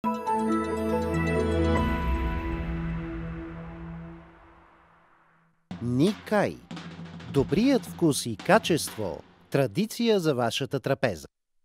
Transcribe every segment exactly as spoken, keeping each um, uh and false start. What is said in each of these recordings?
Никай. Добрият вкус и качество. Традиция за вашата трапеза.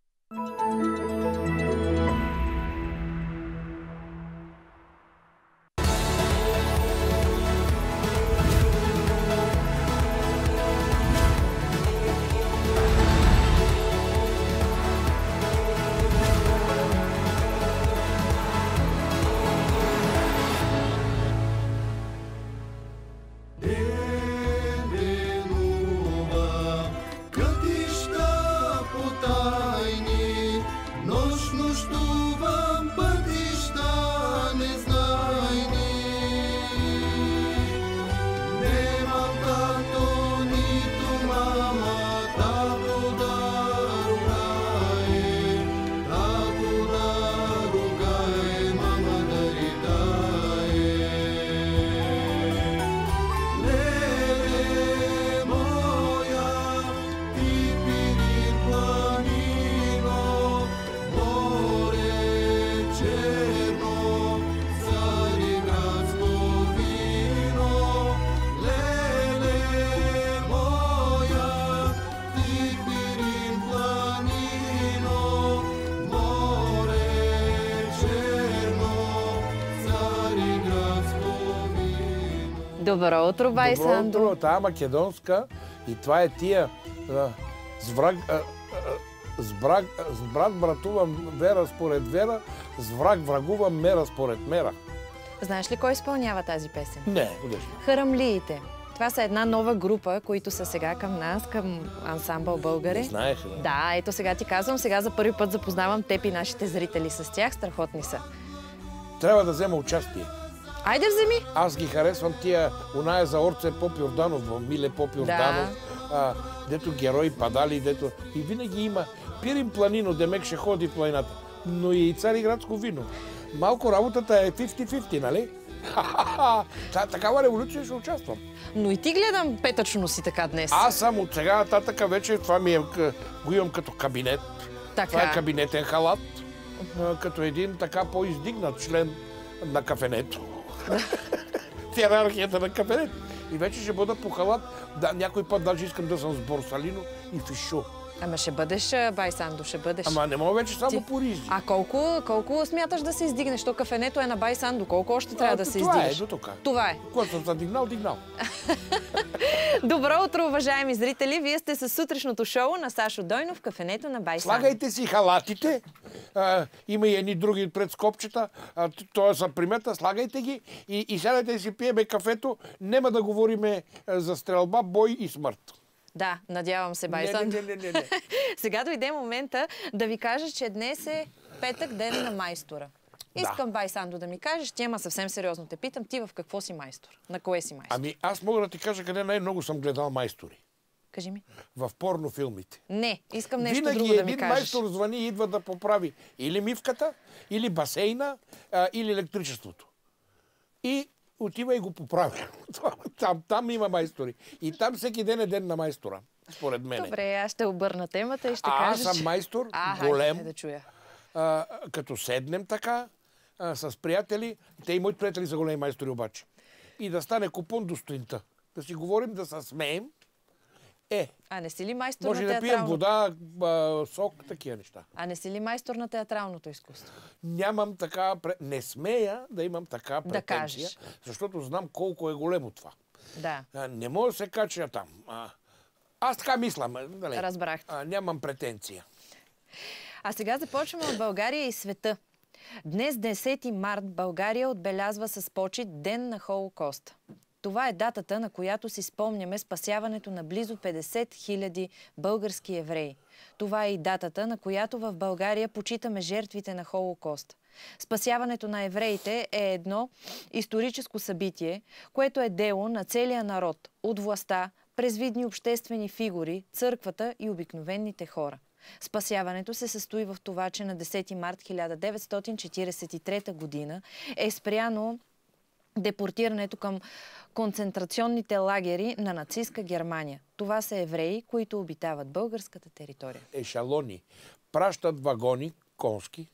Добро утро, бай Сандо. Добро утро, това е македонска и това е тия а, с, враг, а, а, с, брак, с брат братувам вера според вера, с враг врагувам мера според мера. Знаеш ли кой изпълнява тази песен? Не, удежно. Харамлиите. Това са една нова група, които са сега към нас, към ансамбъл Българи. Не знаеш ли? Да, ето сега ти казвам, сега за първи път запознавам теб и нашите зрители с тях. Страхотни са. Трябва да взема участие. Айде вземи! Аз ги харесвам тия, оная за Орце Поп Йорданов, Миле Поп Йорданов, да. а, дето герои падали, дето... И винаги има Пирин планино, демек ще ходи в планината, но и Цариградско вино. Малко работата е петдесет на петдесет, нали? Ха-ха-ха! Такава революция ще участвам. Но и ти гледам петъчно си така днес. Аз съм от сега нататък вече, това ми е, го имам като кабинет. Така. Това е кабинетен халат, като един така по-издигнат член на кафенето. В иерархията на кафенето. И вече ще бъда по халат. Да, някой път даже искам да съм с борсалино и фишо. Ама ще бъдеш, бай Сандо, ще бъдеш. Ама не мога вече само Ти... по ризи. А колко, колко смяташ да се издигнеш? То кафенето е на бай Сандо. Колко още трябва а, да се това издигнеш? Това е, до тук. Това е. Когато съм се дигнал, дигнал. Добро утро, уважаеми зрители! Вие сте със сутрешното шоу на Сашо Дойнов в кафенето на бай Сандо. Слагайте си халатите. А, има и едни други пред скопчета. А, това са примета. Слагайте ги и, и сядайте си пиеме кафето. Нема да говориме за стрелба, бой и смърт. Да, надявам се, бай Сандо. Не, не, не, не, не. Сега дойде момента да ви кажа, че днес е петък, ден на майстора. Искам, да. Бай Сандо, да ми кажеш, ти, ама съвсем сериозно те питам, ти в какво си майстор? На кое си майстор? Ами аз мога да ти кажа къде най-много съм гледал майстори. Кажи ми. В порнофилмите. Не, искам нещо Винаги друго да ми кажеш. Винаги един майстор звъни и идва да поправи или мивката, или басейна, а, или електричеството. И отива и го поправя. Там, там има майстори. И там всеки ден е ден на майстора, според мен. Добре, аз ще обърна темата и ще а, кажа, аз съм майстор, а, голем. хайде да чуя. А, като седнем така, а, с приятели, те и моите приятели са големи майстори обаче. И да стане купон до стоинта. Да си говорим, да се смеем. Е, а не си ли майстор може на да театралното? пием вода, а, сок, такива неща. А не си ли майстор на театралното изкуство? Нямам така... Не смея да имам така претенция, да кажеш. Защото знам колко е големо това. Да. А, не мога да се кача там. А, аз така мислям. Дали? Разбрах. А, нямам претенция. А сега започваме от България и света. Днес, десети март, България отбелязва с почит Ден на Холокоста. Това е датата, на която си спомняме спасяването на близо петдесет хиляди български евреи. Това е и датата, на която в България почитаме жертвите на Холокоста. Спасяването на евреите е едно историческо събитие, което е дело на целия народ, от властта, през видни обществени фигури, църквата и обикновените хора. Спасяването се състои в това, че на десети март хиляда деветстотин четиридесет и трета година е спряно депортирането към концентрационните лагери на нацистска Германия. Това са евреи, които обитават българската територия. Ешалони. Пращат вагони, конски,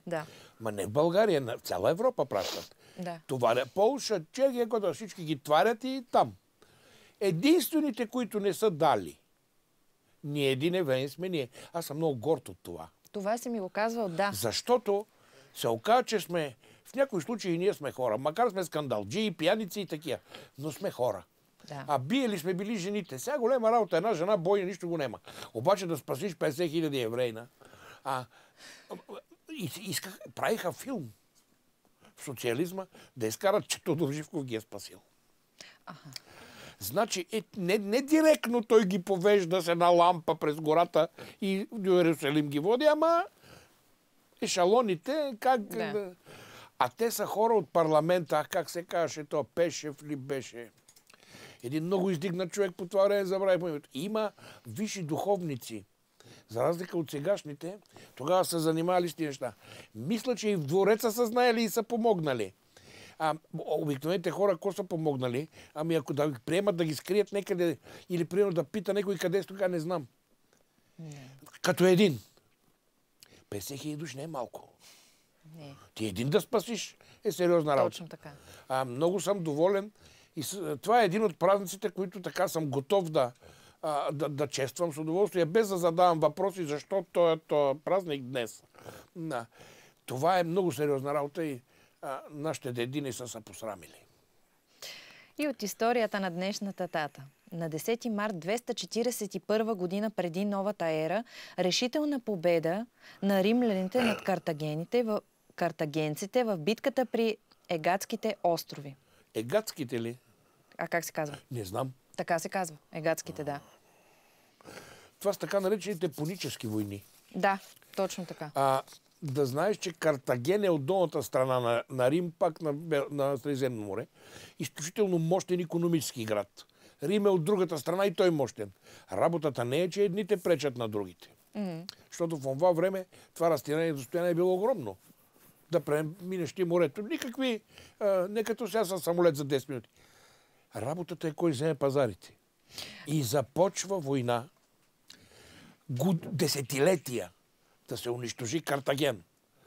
Да. Ма не в България, в цяла Европа пращат. Да. Това е Полша, Чехия, когато всички ги тварят и там. Единствените, които не са дали, ние един евреин сме ние. Аз съм много горд от това. Това си ми го казвал, да. Защото се оказа, че сме, в някои случаи ние сме хора, макар сме скандалджии, пияници и такива, но сме хора. Да. А биели сме били жените. Сега голема работа, една жена бойня, нищо го нема. Обаче да спасиш петдесет хиляди еврейна. А, и, исках, правиха филм в социализма да изкарат, че Тодор Живков ги е спасил. Аха. Значи, е, не, не директно той ги повежда с една лампа през гората и до Иерусалим ги води, ама ешалоните, как... Да. А те са хора от парламента, ах, как се казваше то, Пешев ли беше? Един много издигнат човек по това време, забравих по името. Има висши духовници. За разлика от сегашните, тогава са занимавали с тези неща. Мисля, че и в двореца са знаели и са помогнали. А обикновените хора, ако са помогнали, ами ако да ги приемат да ги скрият някъде или примерно да пита някой къде е, тогава не знам. Не. Като един. петдесет хиляди души не е малко. Не. Ти един да спасиш е сериозна работа. Точно така. А, много съм доволен. И с, това е един от празниците, които така съм готов да, а, да, да чествам с удоволствие, без да задавам въпроси, защо този то празник днес. А, това е много сериозна работа и а, нашите дедини са се посрамили. И от историята на днешната дата. На десети март двеста четиридесет и първа година преди новата ера, решителна победа на римляните над картагените, в... картагенците в битката при Егатските острови. Егатските ли? А как се казва? Не знам. Така се казва. Егатските, да. Това са така наречените пунически войни. Да, точно така. А, да знаеш, че Картаген е от долната страна на, на Рим, пак на, на Средиземно море. Изключително мощен икономически град. Рим е от другата страна и той мощен. Работата не е, че едните пречат на другите. Mm-hmm. Защото в това време това разстояние и достояние е било огромно. Да преминеш ти морето. Никакви, а, не като сега с самолет за десет минути. Работата е кой вземе пазарите. И започва война год... десетилетия да се унищожи Картаген.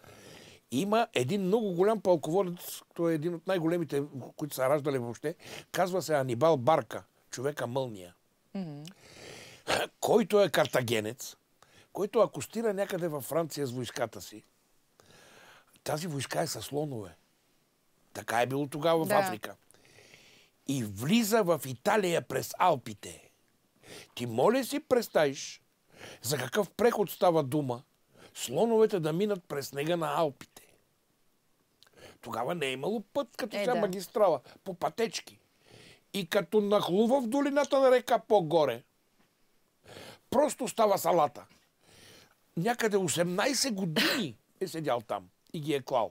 Има един много голям пълководец, той е един от най-големите, които са раждали въобще, казва се Анибал Барка, човека мълния, mm-hmm. който е картагенец, който акостира някъде във Франция с войската си. Тази войска е със слонове. Така е било тогава в да. Африка. И влиза в Италия през Алпите. Ти моля си представиш за какъв преход става дума слоновете да минат през снега на Алпите. Тогава не е имало път, като е, сега да. магистрала, по пътечки. И като нахлува в долината на река по-горе, просто става салата. Някъде осемнайсет години е седял там и ги е клал.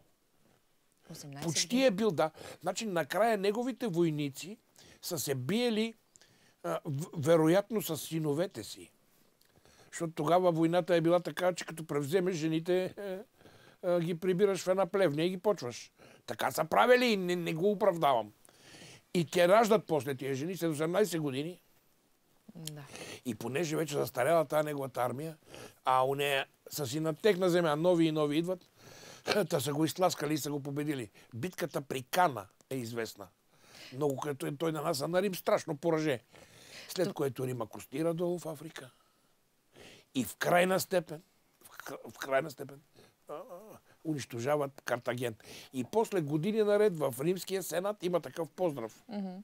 Почти е бил, да. Значи накрая неговите войници са се биели а, в, вероятно с синовете си. Защото тогава войната е била така, че като превземеш жените, е, е, ги прибираш в една плевня и ги почваш. Така са правили и не, не го оправдавам. И те раждат после тия жени след осемнайсет години. Да. И понеже вече застаряла тази неговата армия, а у нея са си на техна земя, нови и нови идват, та са го изтласкали и са го победили. Битката при Кана е известна. Много като е той на нас, а на Рим страшно пораже. След което Рим акостира долу в Африка. И в крайна степен, в крайна степен, а, а, унищожават Картаген. И после години наред в Римския сенат има такъв поздрав. Mm-hmm.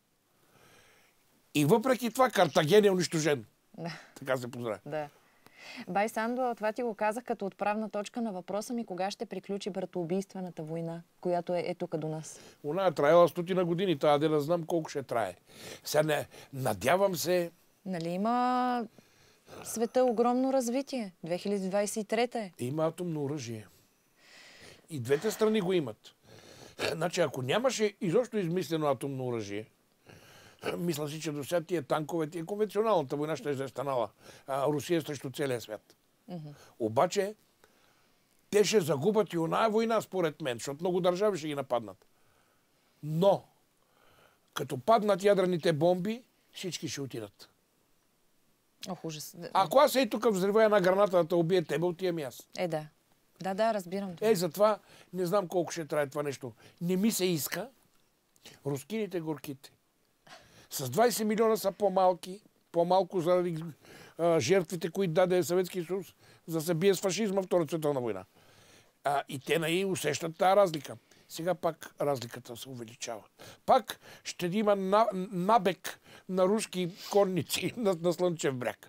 И въпреки това Картаген е унищожен. Да. Така се поздравя. Да. Бай Сандо, това ти го казах като отправна точка на въпроса ми, кога ще приключи братоубийствената война, която е, е тук до нас. Она е траела стотина години, тази да не знам колко ще трае. Сега не, надявам се... Нали има света огромно развитие. две хиляди двайсет и трета е. Има атомно оръжие. И двете страни го имат. Значи, ако нямаше изобщо измислено атомно оръжие, мисля си, че до сега тия танкове, тия конвенционалната война ще е станала. А, Русия срещу целия свят. Mm-hmm. Обаче, те ще загубят и оная война, според мен, защото много държави ще ги нападнат. Но, като паднат ядрените бомби, всички ще отидат. Ох, ужас. Ако аз ей тук взрива една граната да те убие тебе, отивам и аз. Е, да. Да, да, разбирам това. Е, затова не знам колко ще трае това нещо. Не ми се иска рускините горките. С двайсет милиона са по-малки, по-малко заради а, жертвите, които даде Съветския съюз, за да се бие с фашизма в Втората световна война. А, и те наи усещат тази разлика. Сега пак разликата се увеличава. Пак ще има на, набег на руски конници на, на Слънчев бряг.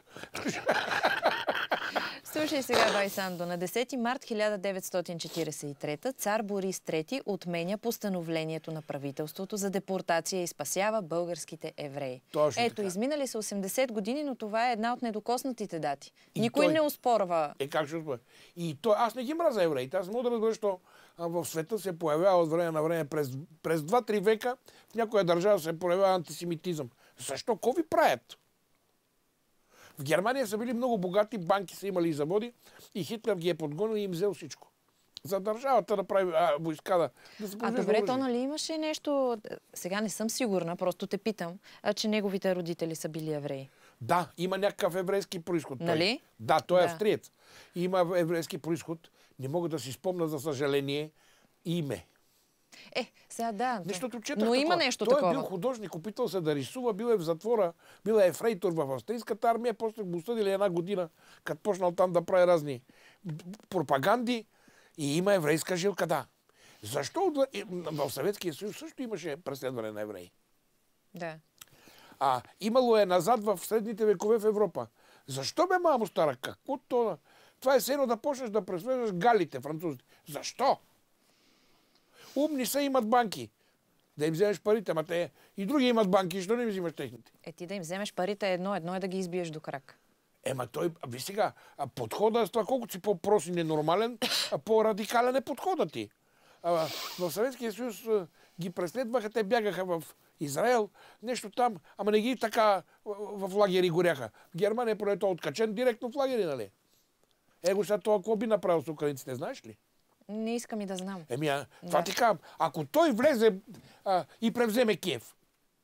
Слушай сега, Байсандо, на десети март хиляда деветстотин четиридесет и трета цар Борис трети отменя постановлението на правителството за депортация и спасява българските евреи. Точно Ето, така. изминали са осемдесет години, но това е една от недокоснатите дати. И Никой той... не оспорва. Е, как ще оспорва? И то, аз не ги мразя евреите. Аз мога да разбера, защо в света се появява от време на време през, през два-три века в някоя държава се появява антисемитизъм. Защо? Ко ви правят? В Германия са били много богати, банки са имали и заводи и Хитлер ги е подгонил и им взел всичко. За държавата да прави а, войска да, да се А произвежда добре, оръжие. то нали имаше нещо, сега не съм сигурна, просто те питам, а, че неговите родители са били евреи. Да, има някакъв еврейски происход. Той. Нали? Да, той е Да. австриец. Има еврейски происход. Не мога да си спомня, за съжаление, име. Е, сега да. Защото четах но такова. има нещо той такова. Той е бил художник, опитал се да рисува, бил е в затвора, бил е ефрейтор в австрийската армия, после го осъдили една година, като почнал там да прави разни пропаганди и има еврейска жилка, да. Защо в Съветския съюз също имаше преследване на евреи? Да. А имало е назад в средните векове в Европа. Защо бе, мамо стара? Какво това? Това е сено да почнеш да преследваш галите, французите. Защо? Умни са, имат банки. Да им вземеш парите, ама те и други имат банки, защо не им взимаш техните? Е, ти да им вземеш парите е едно, едно е да ги избиеш до крак. Ема той, ви сега, а подхода с това, колкото си по-прост и ненормален, а по-радикален е подходът ти. А, в Съветския съюз а, ги преследваха, те бягаха в Израел, нещо там, ама не ги така в, в лагери горяха. В Германия поне той откачен директно в лагери, нали? Его сега това какво би направил с украинците, знаеш ли? Не искам и да знам. Еми, а, това Да. ти казвам. Ако той влезе а, и превземе Киев,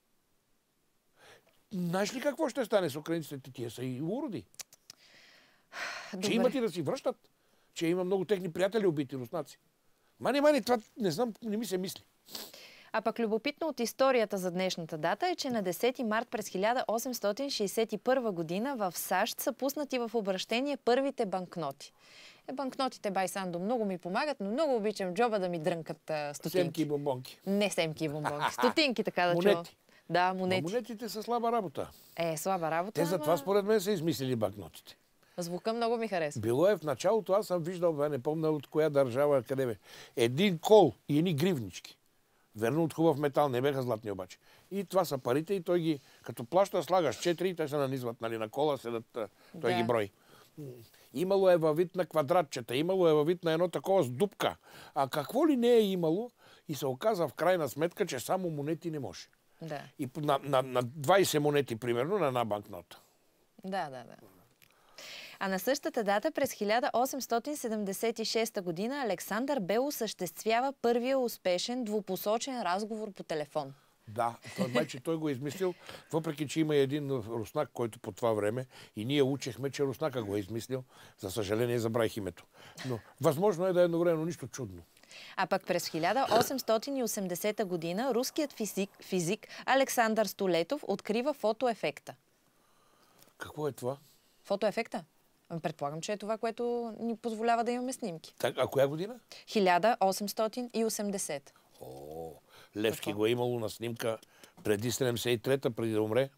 знаеш ли какво ще стане с украинците? Тия са и уроди. Че имат и да си връщат. Че има много техни приятели убити руснаци. Мани, мани, това не знам, не ми се мисли. А пък любопитно от историята за днешната дата е, че на десети март през хиляда осемстотин шейсет и първа година в САЩ са пуснати в обращение първите банкноти. Е, банкнотите, Байсандо, много ми помагат, но много обичам джоба да ми дрънкат а, стотинки. Семки и бомбонки. Не семки и бомбонки. Стотинки, така да чувам. Монети. Да, Но монети. монетите са слаба работа. Е, слаба работа, Те затова ама според мен са измислили банкнотите. звука много ми харесва. Било е в началото, аз съм виждал, бе, не помня от коя държава, къде бе. Един кол и едни гривнички. Верно от хубав метал, не беха златни обаче. И това са парите и той ги, като плаща, слагаш четири, те се нанизват, нали, на кола, седат, той Да. ги брои. Имало е във вид на квадратчета, имало е във вид на едно такова с дупка. А какво ли не е имало и се оказа в крайна сметка, че само монети не може. Да. И на, на, на двайсет монети, примерно, на една банкнота. Да, да, да. А на същата дата, през хиляда осемстотин седемдесет и шеста година, Александър Бел осъществява първия успешен двупосочен разговор по телефон. Да, той май, че той го е измислил, въпреки че има един руснак, който по това време и ние учехме, че руснака го е измислил. За съжаление, забравих името. Но възможно е да е едновременно, нищо чудно. А пък през хиляда осемстотин и осемдесета година руският физик, физик Александър Столетов открива фотоефекта. Какво е това? Фотоефекта? Ами, предполагам, че е това, което ни позволява да имаме снимки. Так, а коя година? хиляда осемстотин и осемдесета. О, Левски Какво? го е имало на снимка преди седемдесет и трета, преди да умре.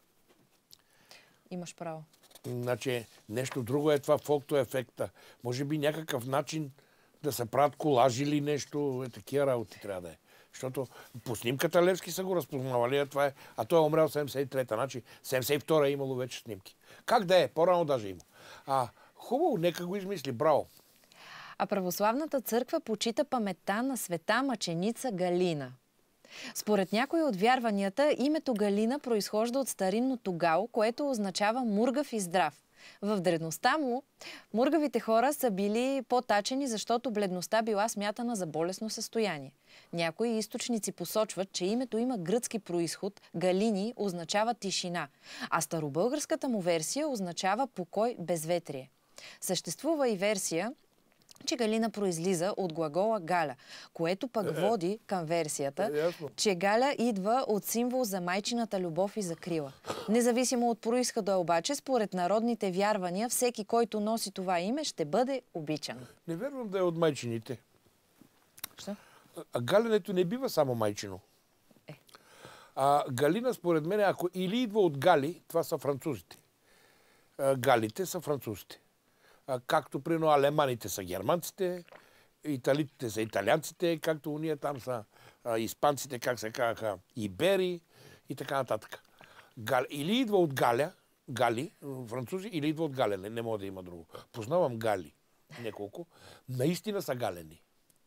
Имаш право. Значи, нещо друго е това фотоефекта. Може би някакъв начин да се правят колажи или нещо, е такива работи трябва да е. Защото по снимката Левски са го разпознавали, а, това е, а той е умрял седемдесет и трета, значи седемдесет и втора е имало вече снимки. Как да е? По-рано даже има. А, хубаво, нека го измисли, браво. А православната църква почита паметта на света мъченица Галина. Според някои от вярванията, името Галина произхожда от старинното гал, което означава мургав и здрав. В древността му мургавите хора са били по-тачени, защото бледността била смятана за болестно състояние. Някои източници посочват, че името има гръцки происход, Галини означава тишина, а старобългарската му версия означава покой, безветрие. Съществува и версия, че Галина произлиза от глагола Галя, което пък води към версията, че Галя идва от символ за майчината любов и закрила. Независимо от произхода обаче, според народните вярвания, всеки, който носи това име, ще бъде обичан. Не вярвам да е от майчините. Що? А галенето не бива само майчино. Е. А Галина, според мен, ако или идва от Гали, това са французите. А, галите са французите. А, както прино алеманите са германците, италиците са италианците, както уния там са а, испанците, как се казаха, ибери и така нататък. Гал... Или идва от Галя, Гали, французи, или идва от Галене. Не мога да има друго. Познавам Гали неколко. Наистина са галени.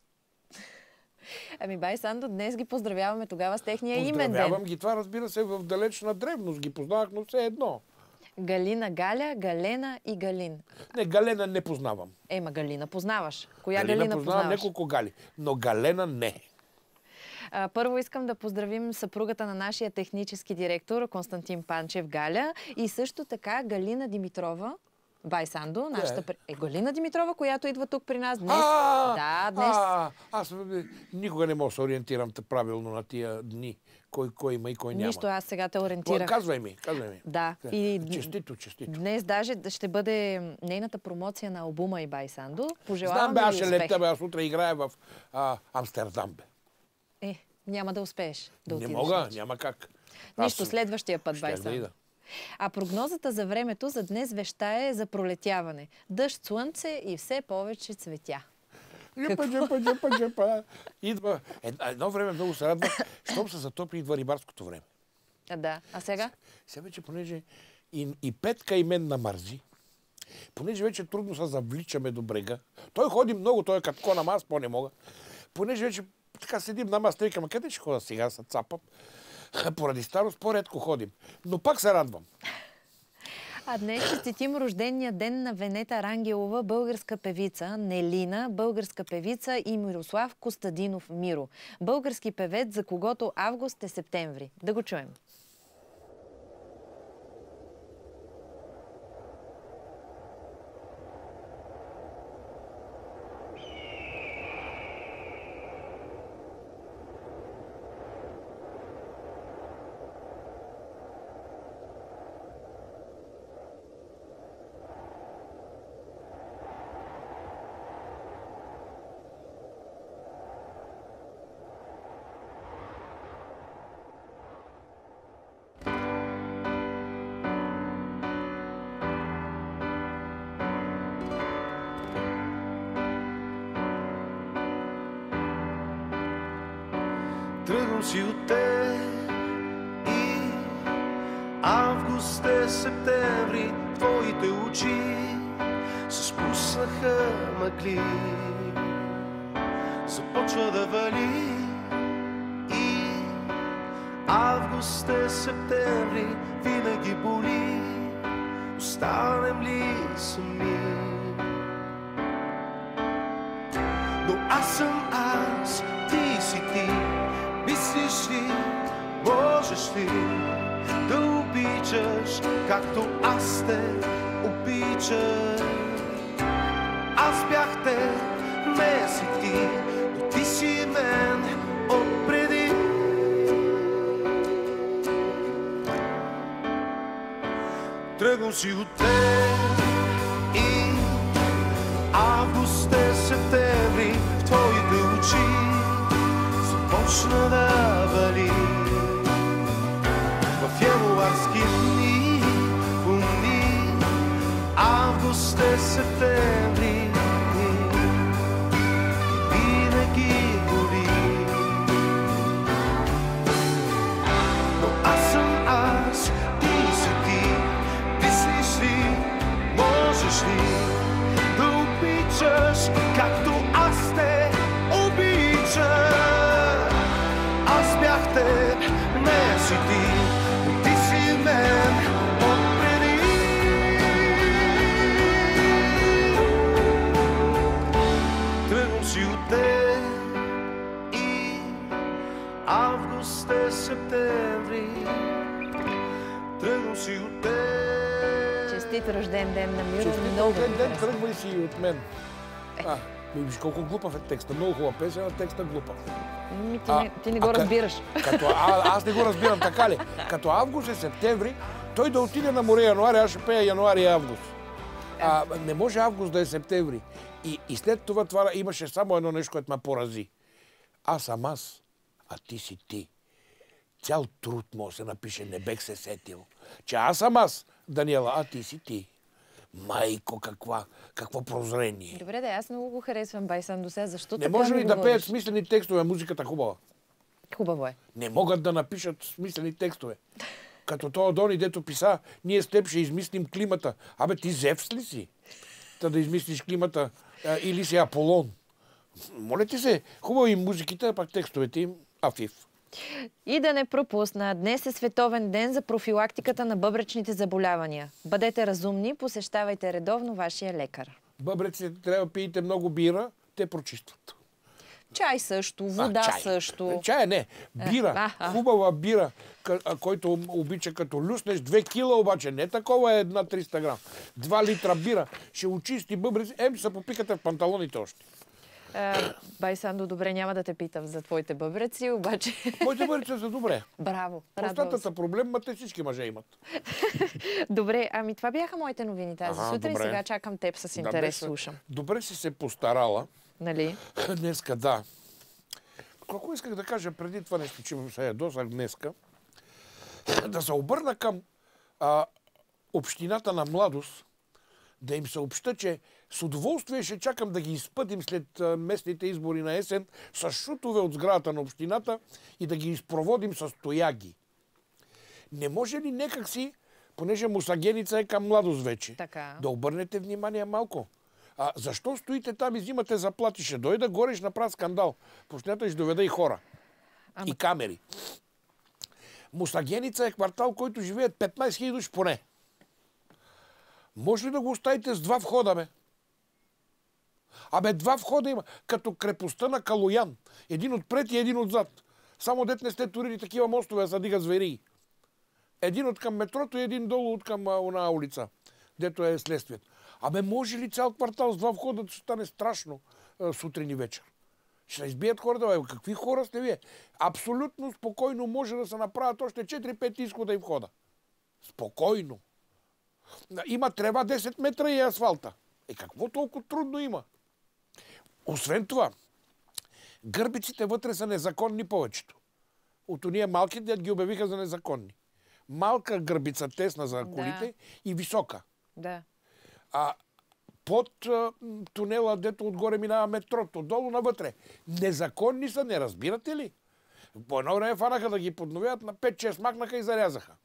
Ами, бай Сандо, днес ги поздравяваме тогава с техния имен ден. Поздравявам ги. Това, разбира се, в далечна древност ги познавах, но все едно. Галина, Галя, Галена и Галин. Не, Галена не познавам. Ема, Галина познаваш. Коя Галина, Галина познавам познаваш? неколко Гали, но Галена не. А, първо искам да поздравим съпругата на нашия технически директор Константин Панчев, Галя, и също така Галина Димитрова, бай Сандо, нашата... Е, Галина Димитрова, която идва тук при нас днес. А, да, днес. А, аз никога не мога да се ориентирам правилно на тия дни. Кой, кой има и кой няма. Нищо, аз сега те ориентирах. Казвай ми, казвай ми. Да. И... Честито, честито. Днес даже ще бъде нейната промоция на албума и бай Сандо. Пожелавам Знам, бе, аз ще успех. лета, бе, аз утре играя в а, Амстердам, бе. Е, няма да успееш да Не отидеш. мога, вече. няма как. Нищо, Аз следващия път, бай щях да Сандо. ида. А прогнозата за времето за днес вещае за пролетяване. Дъжд, слънце и все повече цветя. Джепа, джепа, джепа, джепа. Идва. Едно време много се радва, щом се затопли, идва рибарското време. А, да. А сега? Сега вече, понеже и, и Петка и мен намързи, понеже вече трудно се завличаме до брега. Той ходи много, той е като кон, ама аз по-не мога. Понеже вече така седим на маста и викам, къде ще хода сега, се цапам. Поради старост по-редко ходим. Но пак се радвам. А днес честитим рождения ден на Венета Рангелова, българска певица, Нелина, българска певица, и Мирослав Костадинов Миро, български певец, за когото август е септември. Да го чуем. Тръгвам си от те и август е септември, твоите очи се спуснаха мъгли. Започва да вали и август е септември, винаги боли, останем ли сами. Но аз съм аз, ти си ти. Мислиш ли, можеш ли да обичаш, както аз те обичам? Аз бях те, не си ти, но ти си мен отпреди. Тръгвам си от те и август е септември, в твоите очи почна да вали. В януарски дни, помни, август е септември, винаги боли. Но аз съм аз, ти си ти, мислиш ли, можеш ли да обичаш, както аз те обичам? Аз бях те, не си ти, но ти си мен отпреди. Тръгвам си от те и август е септември. Тръгвам си от те. Честит рожден ден на Миро. Честит Много рожден ден, харесва. тръгвай си и от мен. Е, А, Виж колко глупав е текста. Много хубава песен, а текста глупав. Ми, ти, а, не, ти не го а, разбираш. Като, а, аз не го разбирам, така ли? Като август е септември, той да отиде на море януари, аз ще пея януари и август. А, не може август да е септември. И, и след това, това имаше само едно нещо, което ме порази. Аз съм аз, а ти си ти. Цял труд може се напише, не бех се сетил. Че аз съм аз, Даниела, а ти си ти. Майко, каква, какво прозрение. Добре, да, аз много го харесвам Байсан до сега. Защо не така може ли да говориш? пеят смислени текстове, музиката хубава? Хубаво е. Не могат да напишат смислени текстове. Като този Дони, дето писа, ние с теб ще измислим климата. Абе, ти Зевс ли си? Та да измислиш климата, а, или си Аполон. Моля ти се, хубаво им музиките, а пак текстовете им афив. И да не пропусна, днес е Световен ден за профилактиката на бъбречните заболявания. Бъдете разумни, посещавайте редовно вашия лекар. Бъбреците трябва да пиете много бира, те прочистват. Чай също, вода а, чай. също. Чай не, бира, а, а. хубава бира, който обича като люснеш, две кила обаче, не такова е една триста грам. Два литра бира, ще очисти бъбреци, ем се попикате в панталоните още. Байсандо, добре, няма да те питам за твоите бъбреци, обаче... Моите бъбреци са добре. Браво, простатата проблем, ма те всички мъже имат. Добре, ами това бяха моите новини тази ага, сутрин. добре. Сега чакам теб с интерес, да, слушам. Добре си се постарала. Нали? Днеска, да. Колко исках да кажа преди това нещо, че се ядосах днеска, да се обърна към а, общината на Младост, да им съобща, че с удоволствие ще чакам да ги изпътим след а, местните избори на есен с шутове от сградата на общината и да ги изпроводим с тояги. Не може ли некак си, понеже Мусагеница е към Младост вече, така, да обърнете внимание малко? А защо стоите там и взимате заплати? Ще дойда горе, ще направя скандал. Почнете ще доведа и хора. Ама... И камери. Мусагеница е квартал, който живеят петнайсет хиляди души поне. Може ли да го оставите с два входа, бе? Абе, два входа има, като крепостта на Калоян. Един отпред и един отзад. Само дет не сте турили такива мостове, за да дигат звери. Един от към метрото и един долу от към она улица, дето е следствието. Абе, може ли цял квартал с два входа да стане страшно а, сутрин и вечер? Ще избият хората, бе. Какви хора сте вие? Абсолютно спокойно може да се направят още четири-пет изхода и входа. Спокойно. Има трева десет метра и асфалта. Е, какво толкова трудно има? Освен това, гърбиците вътре са незаконни повечето. От уния малки дед ги обявиха за незаконни. Малка гърбица, тесна за колите, да, и висока. Да. А под а, тунела, дето отгоре минава метрото, долу навътре. Незаконни са, не разбирате ли? По едно време фанаха да ги подновят, на пет-шест макнаха и зарязаха.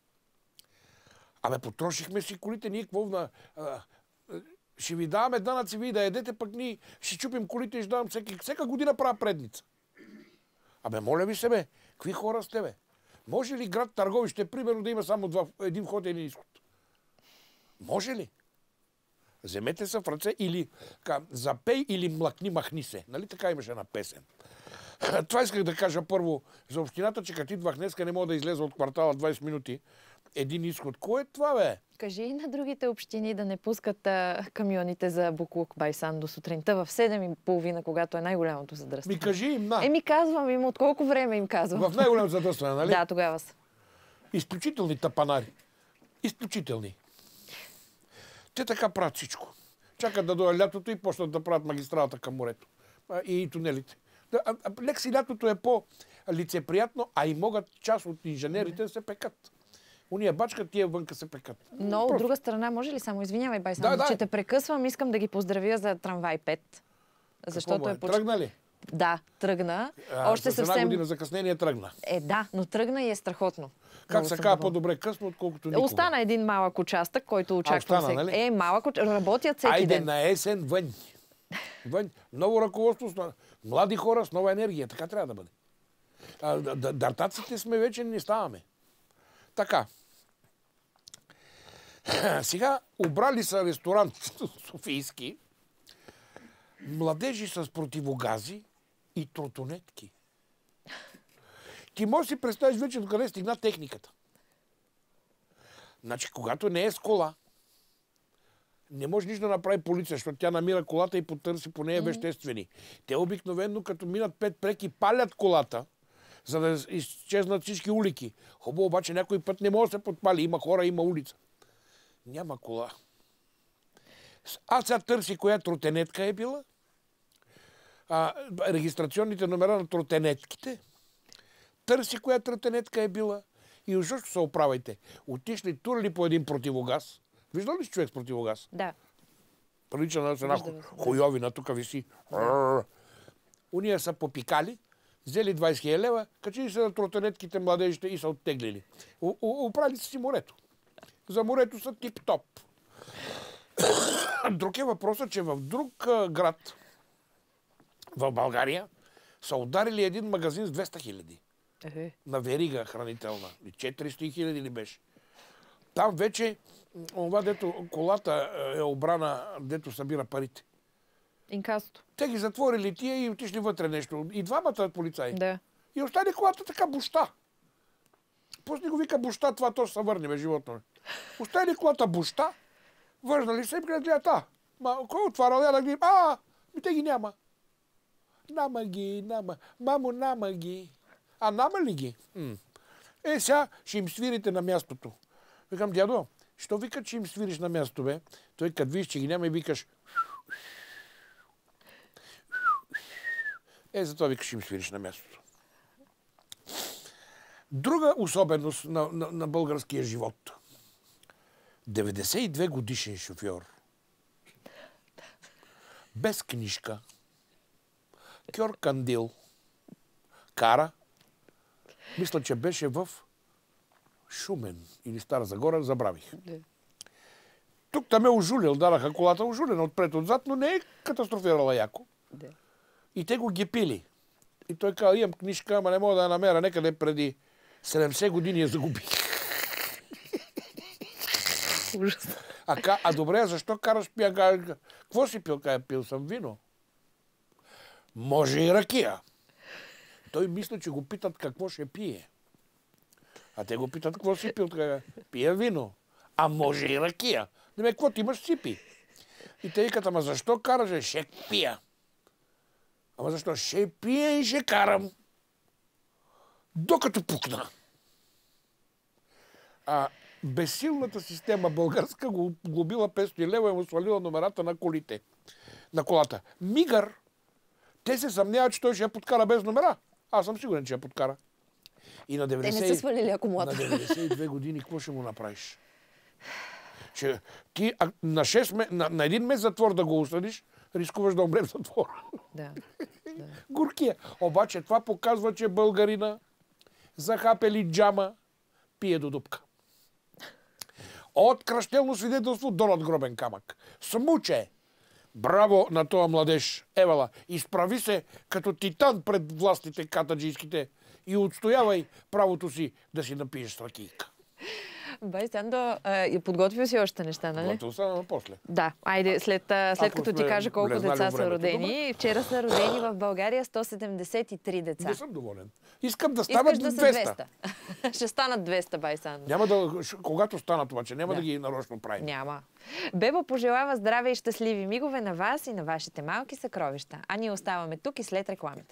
Абе, потрошихме си колите, ние какво на... А, ще ви даваме данъци, вие да едете, пък ние ще чупим колите и ще давам всеки, всека година правя предница. Абе, моля ви се, бе, какви хора сте, бе? Може ли град Търговище, примерно, да има само два, един вход и един изход? Може ли? Вземете се в ръце или ка, запей или млъкни, махни се. Нали така имаше една песен? Това исках да кажа първо за общината, че като идвах днеска не мога да излеза от квартала двайсет минути. Един изход. Кое е това, бе? Кажи и на другите общини да не пускат а, камионите за буклук Байсан до сутринта в седем и половина, когато е най-голямото задръстване. Ми кажи им, на. Еми казвам им, от колко време им казвам. В най-голямото задръстване, нали? Да, тогава са. Изключителни тапанари. Изключителни. Те така правят всичко. Чакат да дойде лятото и почнат да правят магистралата към морето. А, и тунелите. А, а, лек си лятото е по-лицеприятно, а и могат част от инженерите да се пекат. Уния бачкат, тия вънка се пекат. Но от друга страна, може ли само, извинявай, Байсан, да, да. че те прекъсвам, искам да ги поздравя за трамвай пет. Защото е? е поч... Тръгна ли? Да, тръгна. А, Още с съвсем... една година закъснение тръгна. Е, да, но тръгна и е страхотно. Как се казва по-добре късно, отколкото никога? Остана един малък участък, който очаквам остана, всеки. нали? Е, малък участък. Работят всеки Айде ден. на есен вън. вън. Ново ръководство, млади хора с нова енергия. Така трябва да бъде. А, дартаците сме вече не ставаме. Така. Сега обрали са ресторант софийски, младежи с противогази и тротонетки. Ти можеш да си представиш вече докъде стигна техниката. Значи, когато не е с кола, Не може нищо да направи полиция, защото тя намира колата и потърси по нея веществени. Те обикновено, като минат пет преки, палят колата, за да изчезнат всички улики. Хубаво, обаче някой път не може да се подпали. Има хора, има улица. Няма кола. Аз сега търси коя тротенетка е била. А, регистрационните номера на тротенетките. Търси коя тротенетка е била. И уж се оправайте. Отишли, турали по един противогаз. Виждал ли си човек с противогаз? Да. Прилича на една хуйовина, тук виси. Уния са попикали, взели двайсет хиляди лева, качили се на тротенетките младежите и са оттеглили. Оправили си морето. За морето са тип-топ. Друг е въпросът, че в друг град в България са ударили един магазин с двеста хиляди. Е. На верига хранителна. четиристотин хиляди ли беше? Там вече това, дето колата е обрана, дето събира парите. Инкасото. Те ги затворили тия и отишли вътре нещо. И двамата полицаи. Да. И остане колата така буща. После го вика буща, това то ще се върне, бе, животно. Остане колата буща, върнали се и гледат, а, ма, кой отварял, я да ги, а, ми те ги няма. Нама ги, нама. Мамо, нама ги. А нама ли ги? М. Е, сега ще им свирите на мястото. Викам, дядо, що вика, че им свириш на мястото, бе? Той като виж, че ги няма и викаш... Е, затова викаш, че им свириш на мястото. Друга особеност на, на, на българския живот. деветдесет и две годишен шофьор. Без книжка. Кьор Кандил. Кара. Мисля, че беше в Шумен или Стара Загора, забравих. Да. Тук там е ожулил, дараха колата ожулена отпред-отзад, но не е катастрофирала яко. Да. И те го гепили. И той казал, имам книжка, ама не мога да я намеря, некъде преди седемдесет години я загубих. Ужасно. А, а добре, защо караш пия? Какво си пил? Кая пил съм вино. Може и ракия. Той мисля, че го питат какво ще пие. А те го питат какво си пил. Така, пия вино. А може и ракия. Не ме, какво ти имаш, си пи. И те викат, ама защо караш? Ще пия. Ама защо? Ще пия и ще карам. Докато пукна. А безсилната система българска го глобила петстотин лева и му свалила номерата на колите. На колата. Мигър. Те се съмняват, че той ще я подкара без номера. Аз съм сигурен, че я подкара. И на деветдесет... Те не са свалили акумулатор. На деветдесет и две години какво ще му направиш? Че ти а, на, шест, на, на един месец затвор да го осъдиш, рискуваш да умре в затвор. Да. Да. Горкия. Обаче това показва, че българина захапели джама, пие до дупка. От кръщелно свидетелство до надгробен камък. Смуче! Браво на този младеж. Евала, изправи се като титан пред властите катаджийските и отстоявай правото си да си напиеш с ракийка. Бай, Сандо, подготвил си още неща, нали? Готов съм, но после. Да, айде, след, след като ти кажа колко деца са родени. Вчера са родени в България сто седемдесет и три деца. Не съм доволен. Искам да станат да двеста. Ще станат двеста, бай, Сандо. Няма да, когато станат обаче, няма да, да ги нарочно правим. Няма. Бебо пожелава здраве и щастливи мигове на вас и на вашите малки съкровища. А ние оставаме тук и след рекламите.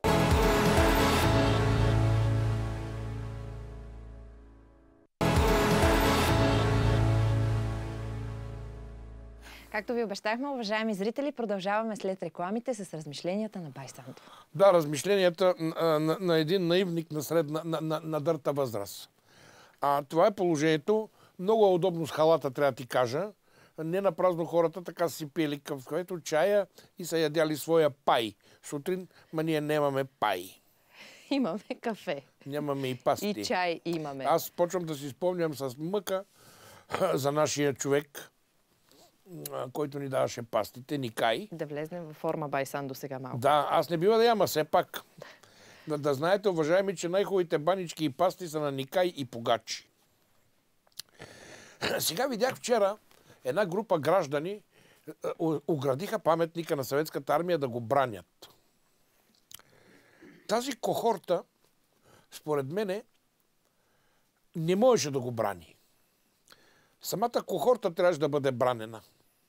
Както ви обещахме, уважаеми зрители, продължаваме след рекламите с размишленията на бай Сандо. Да, размишленията на, на, на един наивник на, средна, на, на, на дърта възраст. А, това е положението. Много е удобно с халата, трябва да ти кажа. Не на празно хората така си пили кафето, чая и са ядяли своя пай. Сутрин, ма ние нямаме пай. Имаме кафе. Нямаме и пасти. И чай имаме. Аз почвам да си спомням с мъка за нашия човек, който ни даваше пастите, Никай. Да влезнем във форма бай Сандо сега малко. Да, аз не бива да яма, все пак. Да, да знаете, уважаеми, че най-хубавите банички и пасти са на Никай и Погачи. Сега видях вчера една група граждани оградиха паметника на Съветската армия да го бранят. Тази кохорта, според мене, не можеше да го брани. Самата кохорта трябваше да бъде бранена.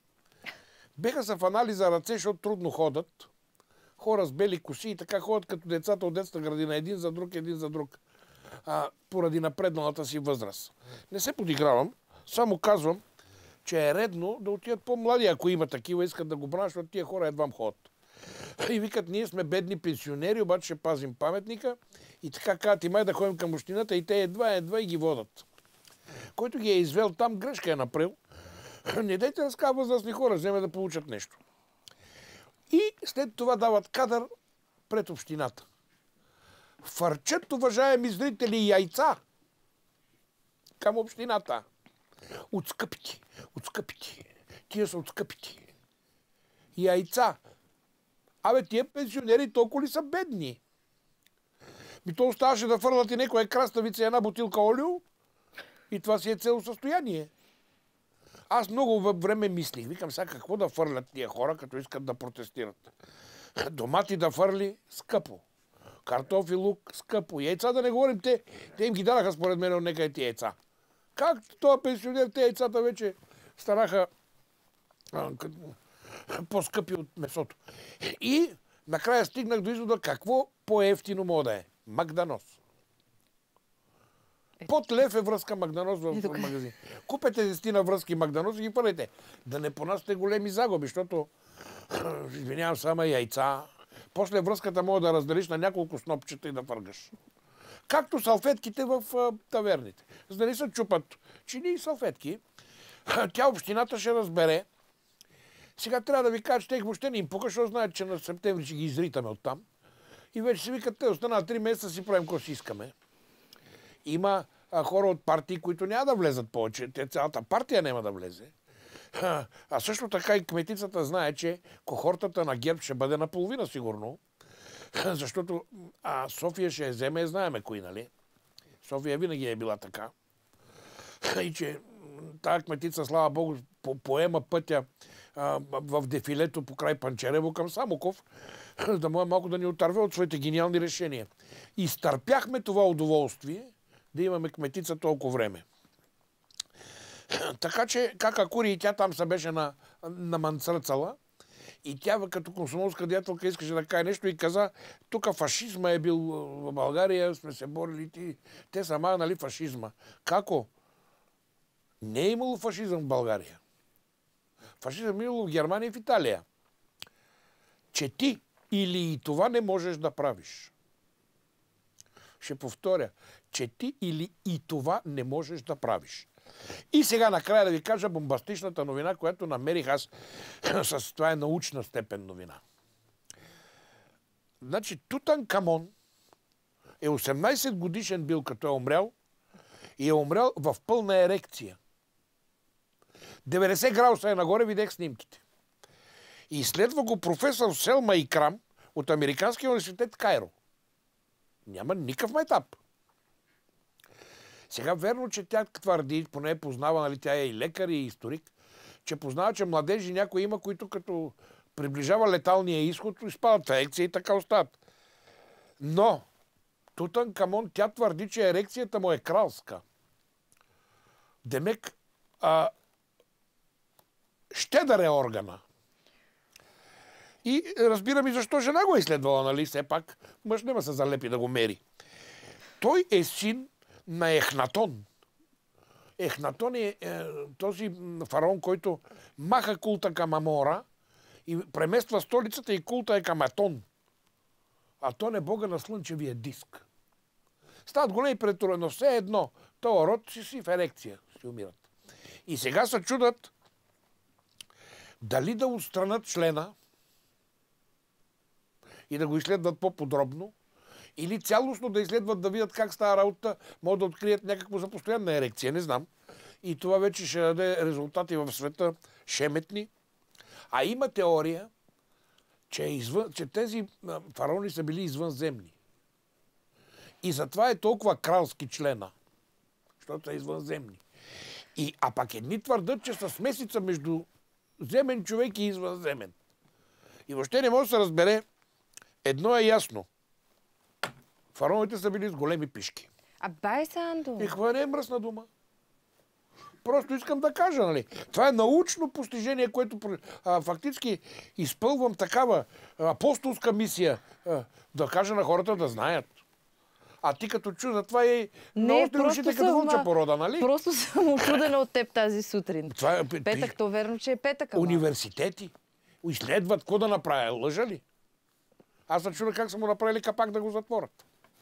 Беха се фанали за ръце, защото трудно ходят. Хора с бели коси и така ходят като децата от детска градина. Един за друг, един за друг. А, поради напредналата си възраст. Не се подигравам, само казвам, че е редно да отидат по-млади, ако има такива, искат да го бранят, защото тия хора едвам ходят. И викат, ние сме бедни пенсионери, обаче ще пазим паметника. И така казват, и май да ходим към общината, и те едва, едва и ги водат. Който ги е извел там, грешка е направил. Не дайте да скава възрастни хора, вземе да получат нещо. И след това дават кадър пред общината. Фърчат, уважаеми зрители, яйца към общината. От скъпите, от скъпите. Тия са от скъпите. Яйца. Абе, тия пенсионери толкова ли са бедни? Ми то оставаше да фърлят и някоя краставица и една бутилка олио и това си е цело състояние. Аз много време мислих. Викам сега какво да фърлят тия хора, като искат да протестират. Домати да фърли скъпо. Картофи, лук скъпо. Яйца да не говорим, те, те им ги дадаха според мен от некъде тия яйца. Как това пенсионер, те яйцата вече станаха по-скъпи от месото. И накрая стигнах до извода какво по-ефтино мога да е. Магданоз. Под лев е връзка Магданоз в магазин. Купете десетина връзки Магданоз и ги първете. Да не понасяте големи загуби, защото извинявам само яйца. После връзката може да разделиш на няколко снопчета и да фъргаш. Както салфетките в таверните. За да не се чупат чини и салфетки, тя общината ще разбере. Сега трябва да ви кажа, че те въобще не им пука, защото знаят, че на септември ще ги изритаме оттам. И вече си викат, те останат три месеца си правим какво си искаме. Има а, хора от партии, които няма да влезат повече. Те цялата партия няма да влезе. А, а също така и кметицата знае, че кохортата на ГЕРБ ще бъде наполовина сигурно. Защото а, София ще я вземе, знаеме кои, нали? София винаги е била така. И че тая кметица, слава Богу, по поема пътя а, в дефилето по край Панчарево към Самоков, да може малко да ни отърве от своите гениални решения. И изтърпяхме това удоволствие да имаме кметица толкова време. Така че, кака Кури и тя там се беше на, на манцръцала, и тя като комсомолска деятелка искаше да каже нещо и каза, тук фашизма е бил в България, сме се борили, ти, те са нали фашизма. Како? Не е имало фашизъм в България. Фашизъм е имало в Германия и в Италия. Че ти или и това не можеш да правиш. Ще повторя, че ти или и това не можеш да правиш. И сега накрая да ви кажа бомбастичната новина, която намерих аз с това е научна степен новина. Значи Тутанкамон е осемнайсет годишен бил, като е умрял, и е умрял в пълна ерекция. деветдесет градуса е нагоре, видях снимките. И изследва го професор Селма Икрам от Американския университет Кайро. Няма никакъв майтап. Сега верно, че тя твърди, поне е познава, нали, тя е и лекар, и историк, че познава, че младежи някои има, които като приближава леталния изход, изпадат в ерекция и така остават. Но Тутанкамон, тя твърди, че ерекцията му е кралска. Демек, а, щедър е органа. И разбирам и защо жена го е изследвала, нали, все пак мъж нема се залепи да го мери. Той е син на Ехнатон. Ехнатон е, е този фараон, който маха култа към Амора и премества столицата и култа е към Атон. Атон е бога на слънчевия диск. Стават големи претури, но все едно, този род си си в ерекция, си умират. И сега се чудат дали да отстранят члена и да го изследват по-подробно, или цялостно да изследват да видят как става работа, могат да открият някакво за постоянна ерекция, не знам. И това вече ще даде резултати в света шеметни. А има теория, че, извън, че тези фараони са били извънземни. И затова е толкова кралски члена, защото са извънземни. И, а пак едни твърдат, че са смесица между земен човек и извънземен. И въобще не може да се разбере. Едно е ясно. Фараоните са били с големи пишки. А бай, Сандо! И това не е мръсна дума. Просто искам да кажа, нали? Това е научно постижение, което а, фактически изпълвам такава апостолска мисия. А, да кажа на хората да знаят. А ти като чуда, това е много ушите като вълча порода, нали? Просто съм очудена от теб тази сутрин. Това е, петък, то верно, че е петък. Ама. Университети изследват какво да направя. Лъжа ли? Аз се чуда как са му направили капак да го затворят.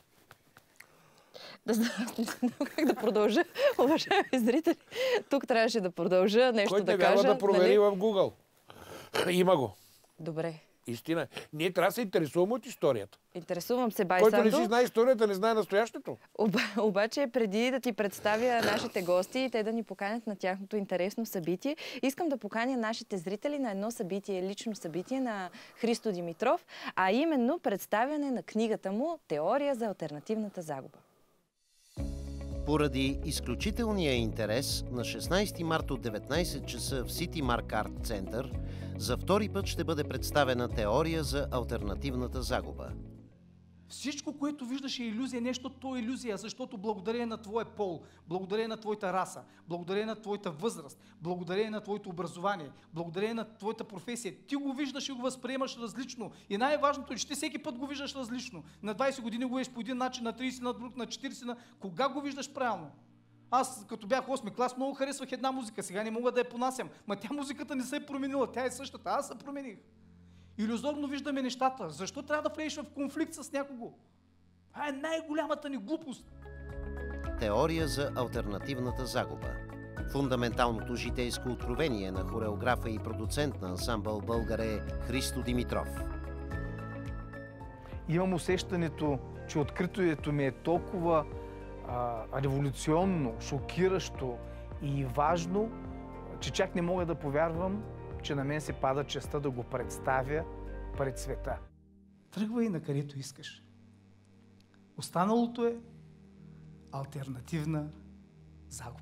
Да знам как да продължа. Уважаеми зрители, тук трябваше да продължа нещо Кой да кажа. Кой кажа. трябва да провери нали? В Google. Има го. Добре. Истина. Ние трябва да се интересуваме от историята. Интересувам се, бай Който Сандо. не си знае историята, не знае настоящето. Оба, обаче, преди да ти представя нашите гости и те да ни поканят на тяхното интересно събитие, искам да поканя нашите зрители на едно събитие, лично събитие на Христо Димитров, а именно представяне на книгата му «Теория за алтернативната загуба». Поради изключителния интерес, на шестнайсети март от деветнайсет часа в City Mark Art Center за втори път ще бъде представена теория за алтернативната загуба. Всичко, което виждаш е илюзия, нещо то е илюзия, защото благодарение на твоя пол, благодарение на твоята раса, благодарение на твоята възраст, благодарение на твоето образование, благодарение на твоята професия, ти го виждаш и го възприемаш различно. И най-важното е, че ти всеки път го виждаш различно. На двайсет години го виждаш по един начин, на трийсет, на друг, на четирийсет, на... Кога го виждаш правилно? Аз, като бях осми клас, много харесвах една музика, сега не мога да я понасям. Ма тя музиката не се е променила, тя е същата, аз се промених. Илюзорно виждаме нещата. Защо трябва да влезеш в конфликт с някого? Това е най-голямата ни глупост. Теория за алтернативната загуба. Фундаменталното житейско откровение на хореографа и продуцент на ансамбъл Българ е Христо Димитров. Имам усещането, че откритието ми е толкова а, революционно, шокиращо и важно, че чак не мога да повярвам, че на мен се пада честта да го представя пред света. Тръгвай на където искаш. Останалото е алтернативна загуба.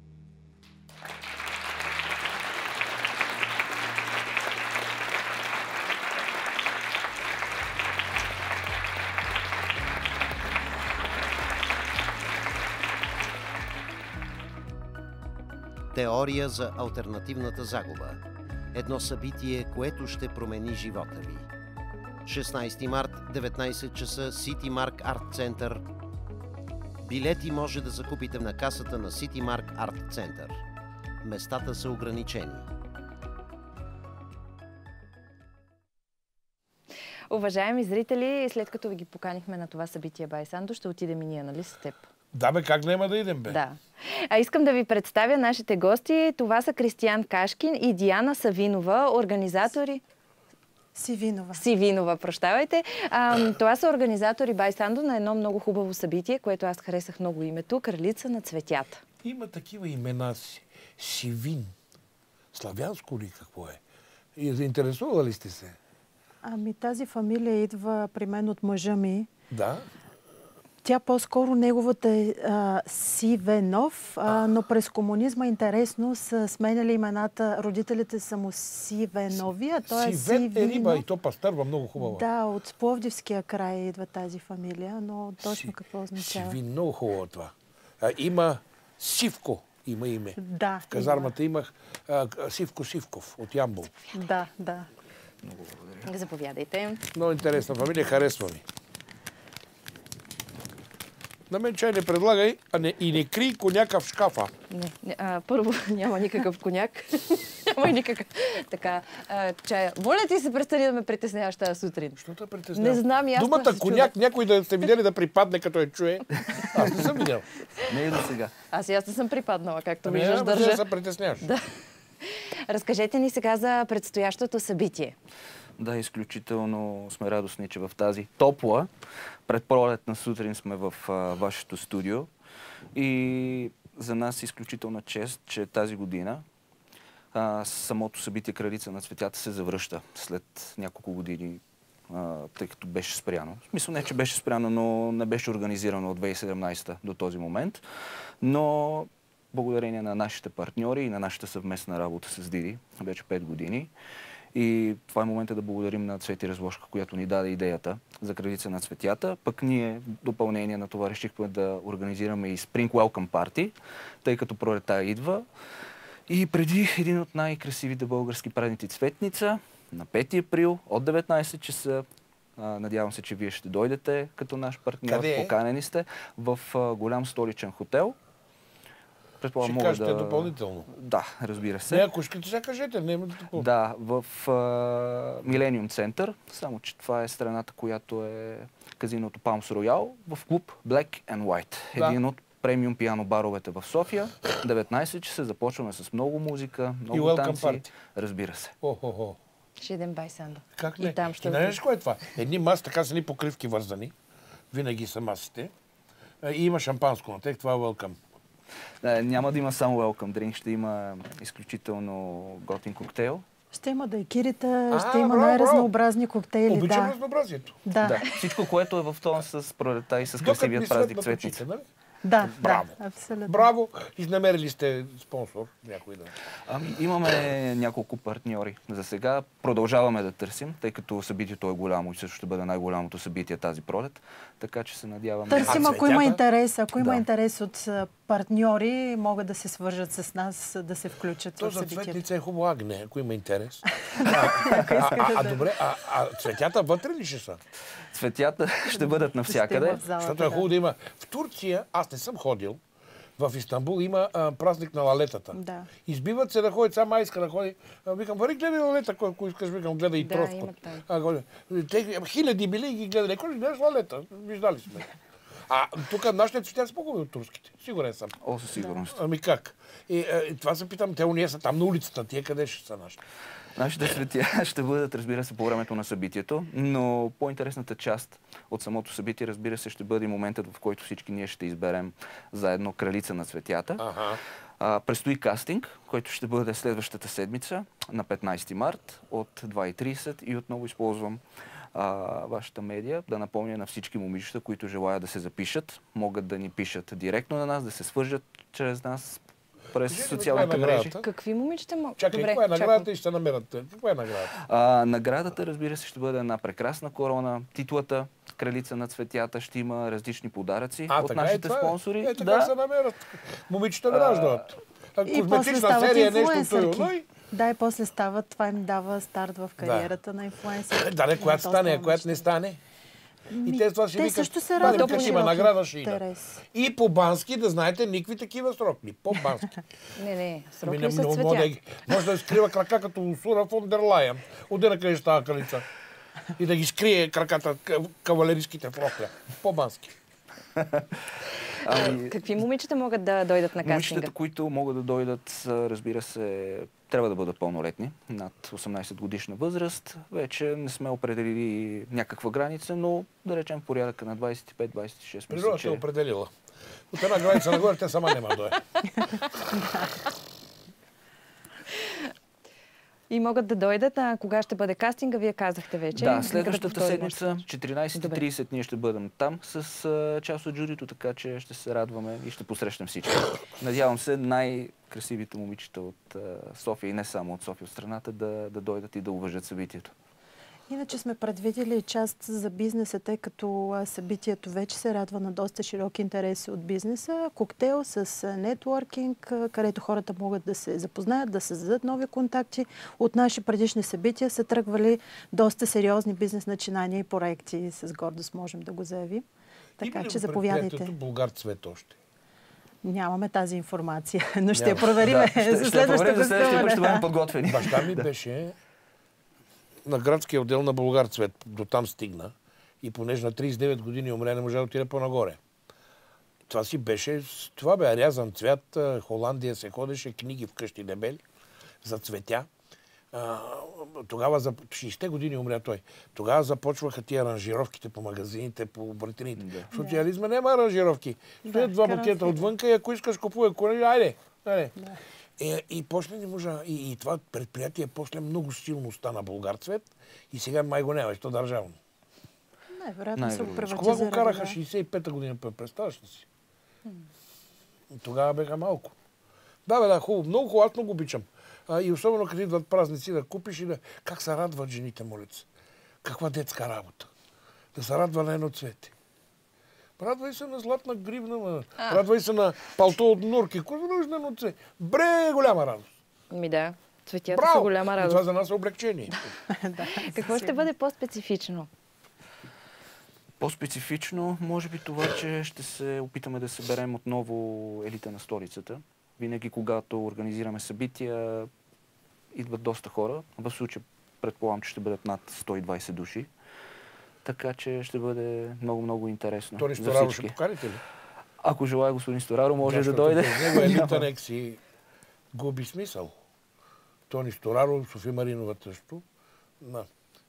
Теория за алтернативната загуба. Едно събитие, което ще промени живота ви. шестнайсети март, деветнайсет часа, City Mark Art Center. Билети може да закупите на касата на City Mark Art Center. Местата са ограничени. Уважаеми зрители, след като ви ги поканихме на това събитие, бай Сандо, ще отидем и ние, нали, с теб? Да бе, как няма да идем, бе? Да. А искам да ви представя нашите гости. Това са Кристиян Кашкин и Диана Савинова, организатори... Сивинова. Сивинова, прощавайте. А, това са организатори, бай Сандо, на едно много хубаво събитие, което аз харесах много името, Кралица на цветята. Има такива имена си. Сивин. Славянско ли какво е? И заинтересували сте се? Ами тази фамилия идва при мен от мъжа ми. Да. Тя по-скоро неговата е а, Сивенов, а, но през комунизма интересно са сменяли имената. Родителите са му Сивенови, а той е Сивен Сивино. е риба и то пастърва много хубаво. Да, от Пловдивския край идва тази фамилия, но точно Си, какво означава. Сивин, много хубаво това. А, има Сивко, има име. Да. В казармата има. имах а, Сивко Сивков от Ямбол. Да, да. Много благодаря. Заповядайте. Много интересна фамилия, харесва ми. На мен чай не предлагай, а не, и не крий коняка в шкафа. Не, не а, първо няма никакъв коняк. няма никакъв. Така, а, чая. Моля ти се, престани да ме притесняваш тази сутрин. Що те притесняваш? Не знам, аз Думата коняк, някой да сте видели да припадне, като я чуе. Аз не съм видял. Не и до сега. Аз и аз не съм припаднала, както Ами, виждаш, ама, държа. да се притесняваш. Да. Разкажете ни сега за предстоящото събитие. Да, изключително сме радостни, че в тази топла предпролетна сутрин сме в а, вашето студио. И за нас е изключителна чест, че тази година а, самото събитие Кралица на цветята се завръща след няколко години, а, тъй като беше спряно. В смисъл не, че беше спряно, но не беше организирано от две хиляди и седемнайсета до този момент. Но благодарение на нашите партньори и на нашата съвместна работа с Диди, вече пет години, И това е момента да благодарим на Цвети Разложка, която ни даде идеята за Кралица на цветята. Пък ние, в допълнение на това, решихме да организираме и Spring Welcome Party, тъй като пролета идва. И преди един от най-красивите български празници Цветница, на пети април от деветнайсет часа, надявам се, че вие ще дойдете като наш партньор. Къде е? Поканени сте в голям столичен хотел. Ще кажете да... допълнително. Да, разбира се. Не, ако искате, сега кажете. Не, такова. Да, в Милениум Център, само че това е страната, която е казиното Palms Royal, в клуб Black and White. Да. Един от премиум пиано баровете в София. деветнайсет часа започваме с много музика, много танци. Party. Разбира се. О-хо-хо. Ще идем байсанда. Как не? И там ще... И знаеш кое е това? Едни маси, така са ни покривки вързани. Винаги са масите. И има шампанско на тях. Това е welcome. Да, няма да има само welcome drink, ще има изключително готин коктейл. Ще има дайкирита, ще има най-разнообразни коктейли. Обичам да. разнообразието. Да. да. Всичко, което е в тон с пролета и с красивият празник Цветница. Нали? Да, браво. Да, абсолютно. Браво! Изнамерили сте спонсор, някой да. Ами, имаме няколко партньори. За сега продължаваме да търсим, тъй като събитието е голямо и също ще бъде най-голямото събитие тази пролет. Така че се надяваме. Търсим, ако има интерес, ако има да. интерес от партньори, могат да се свържат с нас, да се включат То в за събитието. Цветница е хубаво, агне, ако има интерес. а, а, а, а добре, а, а цветята вътре ли ще са? Цветята ще бъдат навсякъде. Защото е хубаво да има. В Турция, аз не съм ходил, в Истанбул има а, празник на лалетата. Да. Избиват се да ходят, сама иска да ходи. А, викам, вари, гледай лалета, ако искаш, викам, гледай и да, троскот. Те, хиляди били и ги гледали. Кой ще гледаш лалета? Виждали сме. А тук нашите цветя са по-хубави от турските. Сигурен съм. О, със сигурност. Да. Ами как? И, и това се питам, те уния са там на улицата, тия къде ще са нашите? Нашите цветя ще бъдат, разбира се, по времето на събитието, но по-интересната част от самото събитие, разбира се, ще бъде моментът, в който всички ние ще изберем заедно Кралица на цветята. Ага. А, предстои кастинг, който ще бъде следващата седмица на петнайсети март от два и трийсет и отново използвам а, вашата медия да напомня на всички момичета, които желаят да се запишат, могат да ни пишат директно на нас, да се свържат чрез нас през Кажи, социалните е мрежи. Какви момичета могат? Чакай, Добре, каква е наградата чакам. и ще намерят? Каква е наградата? А, наградата, разбира се, ще бъде една прекрасна корона. Титлата Кралица на цветята, ще има различни подаръци а, от нашите е, спонсори. Е, така да. се намерят. Момичета да раждат. И после Козметична стават серия, нещо инфлуенсърки. той, Да, и после стават, това им дава старт в кариерата да. на инфлуенсърки. Да, не, която стане, а която не стане. И те това ще те викат, също се да, радват като на има широк награда, ще ида. интерес. И по бански, да знаете, никакви такива срокли. По бански. Не, не, срок Ами, ли са не- цветя? може да- Може да скрива крака като Усура фон дер Лайен. Отде къде ще става кралица. И да ги скрие краката, к- кавалерийските фрокля. По бански. Ами, Какви момичета могат да дойдат на кастинга? момичетата, които могат да дойдат, са, разбира се, трябва да бъдат пълнолетни, над осемнайсет годишна възраст. Вече не сме определили някаква граница, но да речем порядъка на двайсет и пет двайсет и шест. Мисля, Природата че... е определила. От една граница нагоре, те сама няма да дойде. И могат да дойдат, а кога ще бъде кастинга, вие казахте вече. Да, Нека следващата повторим седмица, още. четиринайсет и трийсет, ние ще бъдем там с а, част от журито, така че ще се радваме и ще посрещнем всички. Надявам се най-красивите момичета от а, София и не само от София, от страната, да, да дойдат и да уважат събитието. Иначе сме предвидели част за бизнеса, тъй като а, събитието вече се радва на доста широки интереси от бизнеса. Коктейл с а, нетворкинг, а, където хората могат да се запознаят, да създадат нови контакти. От наши предишни събития са тръгвали доста сериозни бизнес начинания и проекти. С гордост можем да го заявим. Така че заповядайте. Българ цвет още. Нямаме тази информация, но ще я Няма. проверим Да, за ще, ще я следващото проверим за следващия път, ще бъдем гостуване. подготвени. Баща ми беше на градския отдел на Българ цвет. До там стигна. И понеже на трийсет и девет години умря, не можа да отиде по-нагоре. Това си беше, това бе рязан цвят. Холандия се ходеше, книги вкъщи дебели за цветя. А, тогава, за шейсетте години умря той. Тогава започваха тия аранжировките по магазините, по братините. Да. В социализма няма аранжировки. Стоят Да, два карансери. букета отвънка и ако искаш купувай коли, айде. айде. Да. И, и после не можа. И, и това предприятие после много силно стана Българ цвет и сега май го няма, що държавно. Не, вероятно са го Най-вероятно. С кога приватизирали. го караха да. шейсет и пета година, представяш ли си? Тогава беха малко. Да, бе, да, хубаво. Много хубаво, аз много обичам. А, и особено като идват празници да купиш и да... Как се радват жените, молец? Каква детска работа? Да се радва на едно цвете. Радвай се на златна гривна, радвай се на палто от нурки. Кой нужда едно цвете? Бре, голяма радост. Ми да, цветята Браво! са голяма И радост. това за нас е облегчение. Какво ще бъде по-специфично? По-специфично, може би това, че ще се опитаме да съберем отново елита на столицата. Винаги, когато организираме събития, идват доста хора. В случая предполагам, че ще бъдат над сто и двайсет души. Така че ще бъде много-много интересно. Тони за Стораро всички. ще поканите ли? Ако желая господин Стораро, може да, Защото дойде. без него елита нек си губи смисъл. Тони Стораро, София Маринова също. На.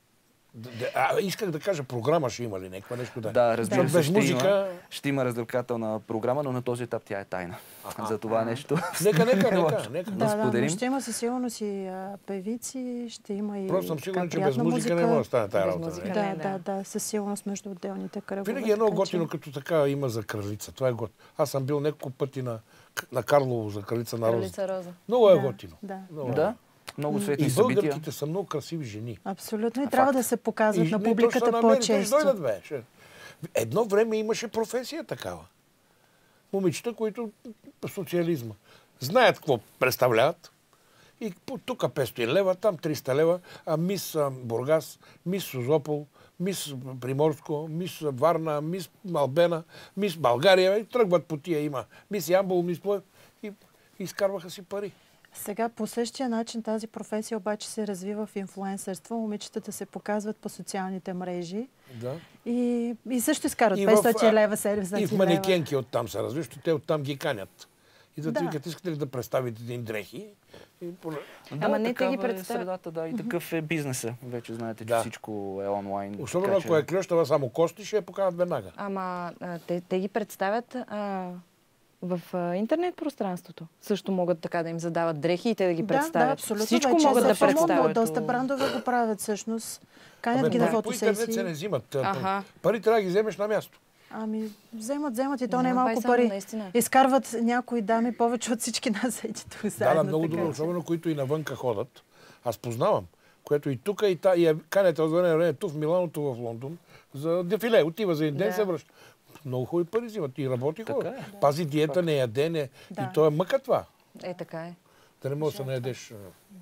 А, исках да кажа, програма ще има ли някаква нещо да? Да, разбира се, без ще, музика... има, ще има развлекателна програма, но на този етап тя е тайна. Аха. За това нещо. Нека, нека, нека. нека. Да, да, споделим. но ще има със сигурност и а, певици, ще има и Просто съм сигурен, така че без приятна музика не може да стане тази Без работа. музика. нали? Да, Не, да. да, да, със сигурност между отделните кръгове. Винаги е много така че- готино, като така има за кралица. Това е готино. Аз съм бил няколко пъти на, на Карлово за кралица на Роза. Кралица Роза. Много е Да, готино. Да, Много е. Да, много светли И събития. българките са много красиви жени. абсолютно. И А, трябва факт. да се показват И на не, то ще публиката се намери, то ще по-често. дойдат, бе. Ще- Едно време имаше професия такава. Момичета, които социализма. Знаят какво представляват. И по- тук петстотин лева, там триста лева, а мис а, Бургас, мис Созопол, мис Приморско, мис Варна, мис Албена, мис България. И тръгват по тия има. Мис Ямбол, мис Плоев. И, и изкарваха си пари. Сега по същия начин тази професия обаче се развива в инфлуенсърство. Момичетата се показват по социалните мрежи Да. и, и също изкарват И в, петстотин а, лева, седемстотин И в лева. манекенки оттам се развива, защото те оттам ги канят. И да, Да. да. викат, искате ли да представите един дрехи? И... поле- Да, Ама не, те такава ги е представят. средата, да, и такъв е бизнеса. Вече знаете, че Да. всичко е онлайн. Особено така ако че- е клещава само кости, ще я поканат веднага. Ама а, те, те ги представят а, в а, интернет пространството. Също могат така да им задават дрехи и те да ги Да, представят. да, абсолютно. Всичко Вече могат е да съвсем модно. представят. Доста брандове го правят всъщност. Канят ги на по интернет се фотосесии. не взимат. Аха. Пари трябва да ги вземеш на място. Ами, вземат, вземат и то Да, не е малко байсано, пари. наистина. Изкарват някои дами повече от всички нас ети тук Да, заедно. да, много така добро, че. особено които и навънка ходят. Аз познавам, което и тук, и, та, и я канете от време на време, ту в Милано, ту в Лондон, за дефиле. Отива за един ден, Да. се връща. Много хубави пари взимат и работи Така хубаво. е. Пази диета, не яде, не. Да. И то е мъка това. Е, така е. Да не можеш да не ядеш.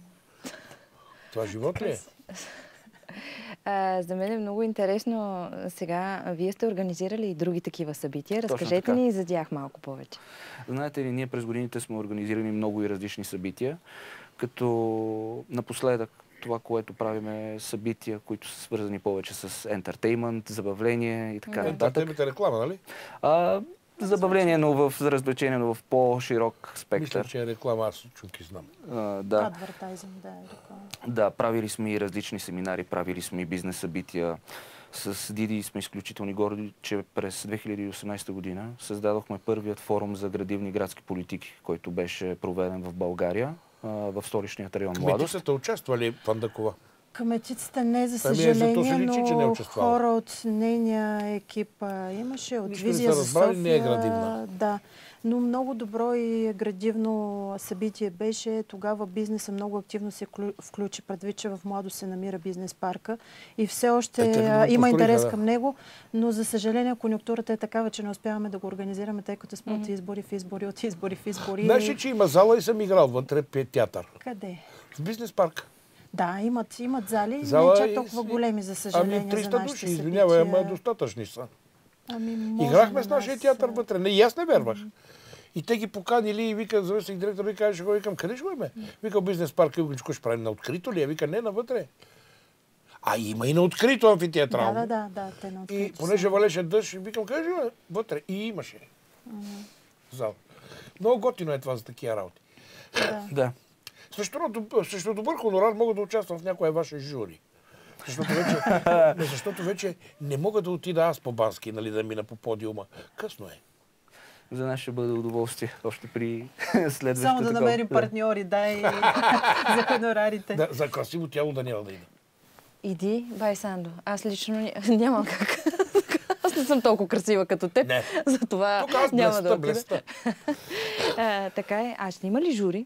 Това живот ли е? А, за мен е много интересно. Сега вие сте организирали и други такива събития. Разкажете така. ни за тях малко повече. Знаете ли, ние през годините сме организирали много и различни събития, като напоследък това, което правим е събития, които са свързани повече с ентертеймент, забавление и така нататък. Ентертеймент е реклама, нали? А, забавление, но в, за развлечение, но в по-широк Мисля, спектър. че е реклама, аз чуки знам. А, да. Адвертайзинг, да, е реклама. Да, правили сме и различни семинари, правили сме и бизнес събития. С Диди сме изключително горди, че през две хиляди и осемнадесета година създадохме първият форум за градивни градски политики, който беше проведен в България, а, в столичният район Младост. Кметицата участва ли в Андакова? Кметицата не, за Ами, е, за то се съжаление, личи, че не е но участвала. хора от нейния екип а, имаше, от Нищо не Визия са за разбрали, София. не е градивна. Да, но много добро и градивно събитие беше. Тогава бизнеса много активно се клю- включи, предвид, че в Младост се намира бизнес парка и все още Е, те не го а, има построиха, интерес да. към него, но за съжаление конюнктурата е такава, че не успяваме да го организираме, тъй като сме от избори в избори, от избори в избори. Знаеш ли, че има зала и съм играл вътре пе- театър? Къде? В бизнес парк. Да, имат, имат зали, Зала не чак и- толкова големи, за съжаление, Ами за триста нашите души, извинявай, ама събития. достатъчни са. Ами, може Играхме на с нашия нас, театър а, вътре. Не, и аз не вервах. И те ги поканили и вика, заместник директор, ви каже, ще го викам, къде ще го име? Вика, бизнес парк, и какво ще правим на открито ли? е? Вика, не, навътре. А има и на открито амфитеатрално. Да, да, да, да, те на И открито понеже са. валеше дъжд, викам, къде ще го? Вътре. И имаше. Зал. Много готино е това за такива работи. Да. Да. Срещу, срещу добър хонорар мога да участвам в някоя ваше жури. Защото вече, не, защото вече не мога да отида аз по Бански, нали, да мина по подиума. Късно е. За нас ще бъде удоволствие още при следващото Само да такова. намерим Да. партньори, да, и за хонорарите. Да, за красиво тяло Даниела да иде. Иди, бай Сандо. Аз лично ня- нямам как. Аз не съм толкова красива като теб. Не. Затова Тук аз няма да блеста, отида. блеста. А, така е. А ще има ли жури?